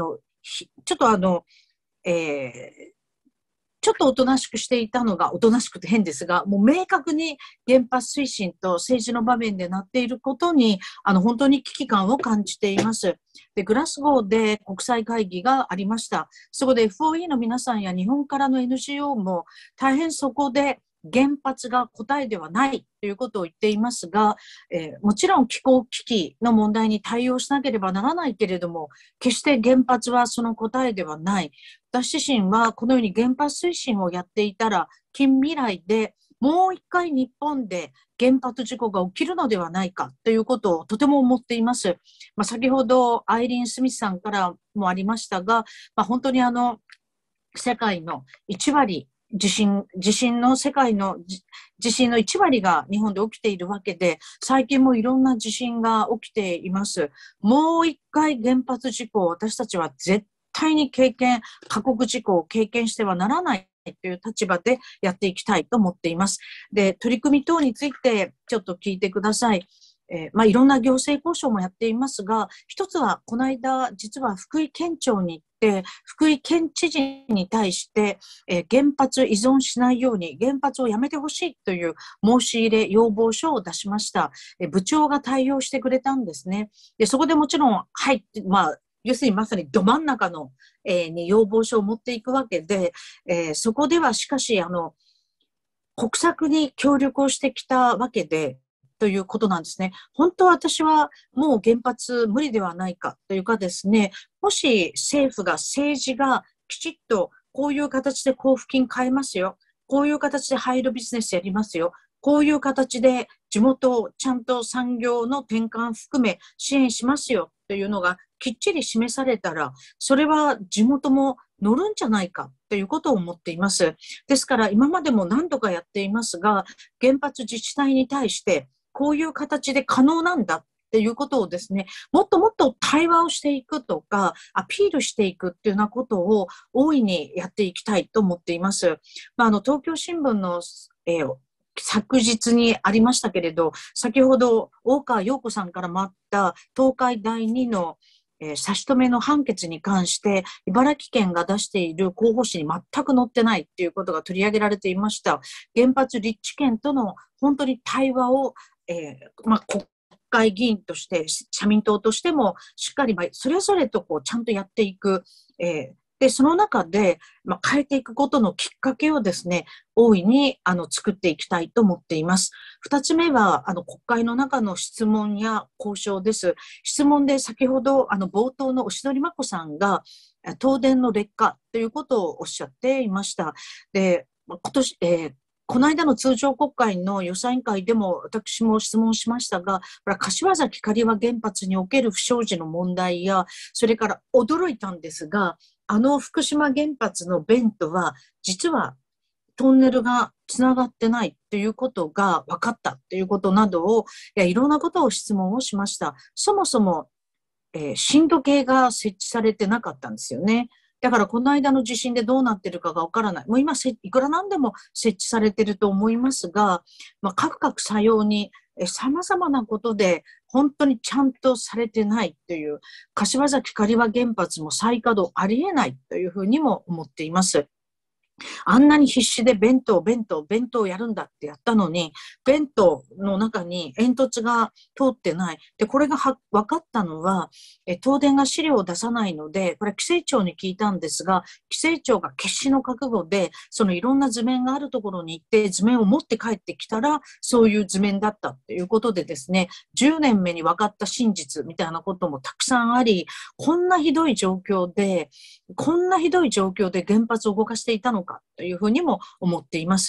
ちょっとおとなしくしていたのが、おとなしくて変ですが、もう明確に原発推進と政治の場面でなっていることに、本当に危機感を感じています。で、グラスゴーで国際会議がありました。そこで FOE の皆さんや日本からの NGO も大変そこで原発が答えではないということを言っていますが、もちろん気候危機の問題に対応しなければならないけれども、決して原発はその答えではない。私自身はこのように原発推進をやっていたら、近未来でもう一回日本で原発事故が起きるのではないかということをとても思っています。先ほどアイリーン・スミスさんからもありましたが、本当に世界の1割、地震の世界の地震の1割が日本で起きているわけで、最近もいろんな地震が起きています。もう一回原発事故を私たちは絶対に過酷事故を経験してはならないという立場でやっていきたいと思っています。で、取り組み等についてちょっと聞いてください。いろんな行政交渉もやっていますが、一つはこの間実は福井県庁に行って福井県知事に対して、原発依存しないように原発をやめてほしいという申し入れ要望書を出しました。部長が対応してくれたんですね。で、そこでもちろん入って、要するにまさにど真ん中の、に要望書を持っていくわけで、そこではしかし国策に協力をしてきたわけでということなんですね。本当は私はもう原発無理ではないかというかですね、もし政治がきちっとこういう形で交付金変えますよ。こういう形で廃炉ビジネスやりますよ。こういう形で地元をちゃんと産業の転換含め支援しますよというのがきっちり示されたら、それは地元も乗るんじゃないかということを思っています。ですから今までも何度かやっていますが、原発自治体に対してこういう形で可能なんだっていうことをですね、もっともっと対話をしていくとか、アピールしていくっていうようなことを大いにやっていきたいと思っています。東京新聞の、昨日にありましたけれど、先ほど大川陽子さんからもあった東海第2の差し止めの判決に関して茨城県が出している候補紙に全く載ってないっていうことが取り上げられていました。原発立地権との本当に対話を、国会議員として社民党としてもしっかりそれぞれとちゃんとやっていく、でその中で、変えていくことのきっかけをですね、大いに作っていきたいと思っています。二つ目は国会の中の質問や交渉です。質問で先ほど冒頭の牛取真子さんが東電の劣化ということをおっしゃっていました。で、この間の通常国会の予算委員会でも私も質問しましたが、柏崎刈羽原発における不祥事の問題や、それから驚いたんですが、福島原発のベントは実はトンネルがつながってないということが分かったということなどを、いろんなことを質問をしました。そもそも、震度計が設置されてなかったんですよね。だからこの間の地震でどうなってるかがわからない。もう今いくらなんでも設置されてると思いますが、各作用に様々なことで本当にちゃんとされてないという、柏崎刈羽原発も再稼働ありえないというふうにも思っています。あんなに必死で弁当をやるんだってやったのに、弁当の中に煙突が通ってない。で、これが分かったのは、東電が資料を出さないので、これ規制庁に聞いたんですが、規制庁が決死の覚悟で、そのいろんな図面があるところに行って、図面を持って帰ってきたら、そういう図面だったということでですね、10年目に分かった真実みたいなこともたくさんあり、こんなひどい状況で原発を動かしていたのかというふうにも思っています。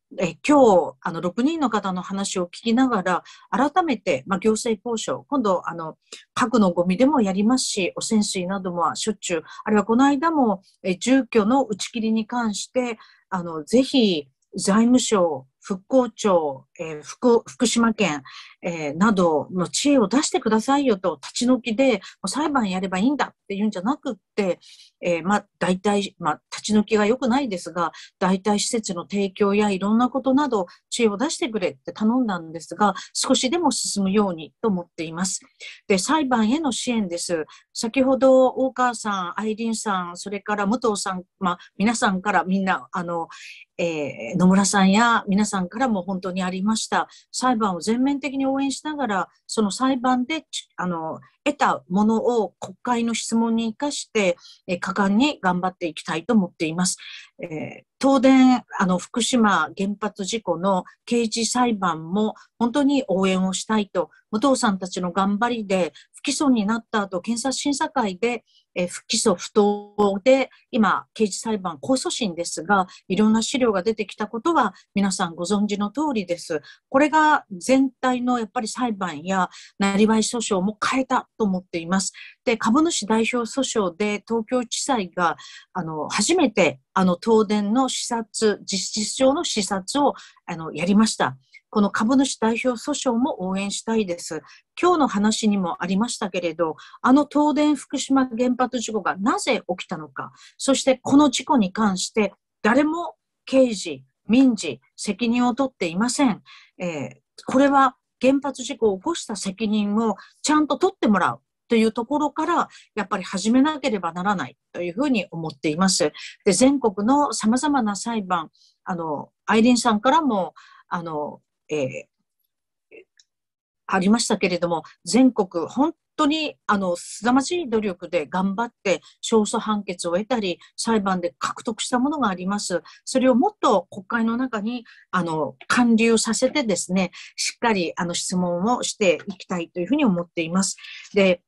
今日、6人の方の話を聞きながら、改めて、行政交渉、今度、核のゴミでもやりますし、汚染水などもしょっちゅう、あるいはこの間も、住居の打ち切りに関して、ぜひ、財務省、復興庁、福島県、などの知恵を出してくださいよと、立ち退きで裁判やればいいんだっていうんじゃなくって、大体、立ち退きが良くないですが、代替施設の提供やいろんなことなど知恵を出してくれって頼んだんですが、少しでも進むようにと思っています。で、裁判への支援です。先ほど大川さん、アイリーンさん、それから武藤さん、皆さんからみんな、野村さんや皆さんからも本当にありました。裁判を全面的に応援しながら、その裁判で、得たものを国会の質問に生かして、果敢に頑張っていきたいと思っています。東電、福島原発事故の刑事裁判も本当に応援をしたいと、武藤さんたちの頑張りで不起訴になった後、検察審査会で、不起訴不当で、今、刑事裁判控訴審ですが、いろんな資料が出てきたことは皆さんご存知の通りです。これが全体のやっぱり裁判やなりわい訴訟も変えたと思っています。で、株主代表訴訟で東京地裁が、初めて東電の視察、実質上の視察を、やりました。この株主代表訴訟も応援したいです。今日の話にもありましたけれど、東電福島原発事故がなぜ起きたのか、そしてこの事故に関して誰も刑事、民事、責任を取っていません。これは原発事故を起こした責任をちゃんと取ってもらうというところから、やっぱり始めなければならないというふうに思っています。で、全国の様々な裁判、アイリーンさんからも、ありましたけれども、全国、本当に、凄まじい努力で頑張って、勝訴判決を得たり、裁判で獲得したものがあります。それをもっと国会の中に、還流させてですね、しっかり、質問をしていきたいというふうに思っています。で、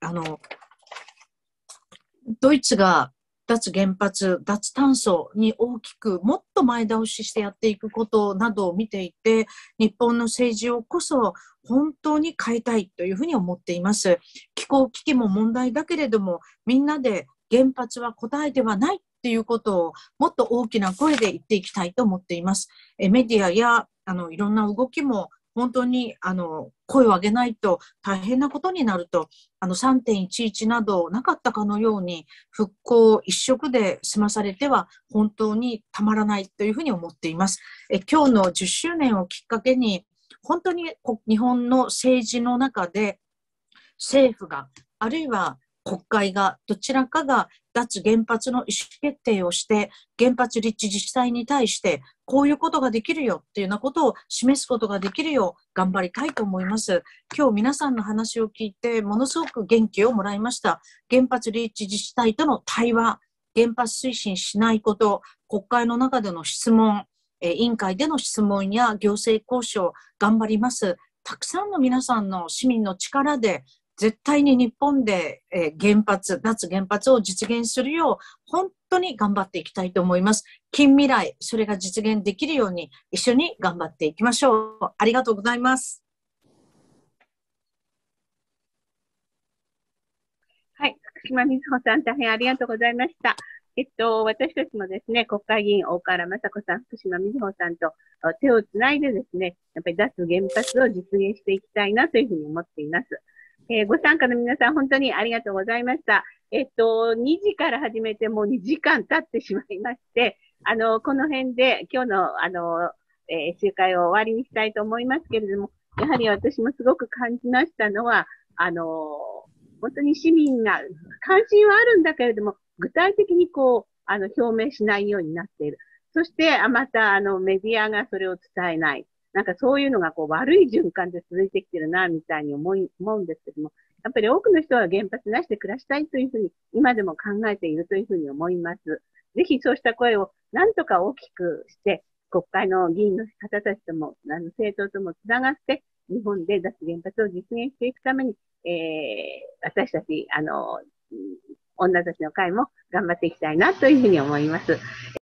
ドイツが脱原発、脱炭素に大きくもっと前倒ししてやっていくことなどを見ていて、日本の政治をこそ本当に変えたいというふうに思っています。気候危機も問題だけれども、みんなで原発は答えではないっていうことをもっと大きな声で言っていきたいと思っています。メディアやいろんな動きも本当に声を上げないと大変なことになると、3.11 などなかったかのように復興一色で済まされては本当にたまらないというふうに思っています。今日の10周年をきっかけに、本当に日本の政治の中で政府が、あるいは国会が、どちらかが脱原発の意思決定をして、原発立地自治体に対して、こういうことができるよっていうようなことを示すことができるよう頑張りたいと思います。今日皆さんの話を聞いて、ものすごく元気をもらいました。原発立地自治体との対話、原発推進しないこと、国会の中での質問、委員会での質問や行政交渉、頑張ります。たくさんの皆さんの市民の力で、絶対に日本で脱原発を実現するよう、本当に頑張っていきたいと思います。近未来、それが実現できるように一緒に頑張っていきましょう。ありがとうございます。 はい、福島みずほさん、大変ありがとうございました。私たちもですね、国会議員、大河原雅子さん、福島みずほさんと手をつないでですね、やっぱり脱原発を実現していきたいなというふうに思っています。ご参加の皆さん、本当にありがとうございました。2時から始めてもう2時間経ってしまいまして、この辺で今日の、集会を終わりにしたいと思いますけれども、やはり私もすごく感じましたのは、本当に市民が関心はあるんだけれども、具体的に表明しないようになっている。そして、また、メディアがそれを伝えない。なんかそういうのが悪い循環で続いてきてるな、みたいに思うんですけども、やっぱり多くの人は原発なしで暮らしたいというふうに、今でも考えているというふうに思います。ぜひそうした声をなんとか大きくして、国会の議員の方たちとも、政党ともつながって、日本で脱原発を実現していくために、私たち、女たちの会も頑張っていきたいなというふうに思います。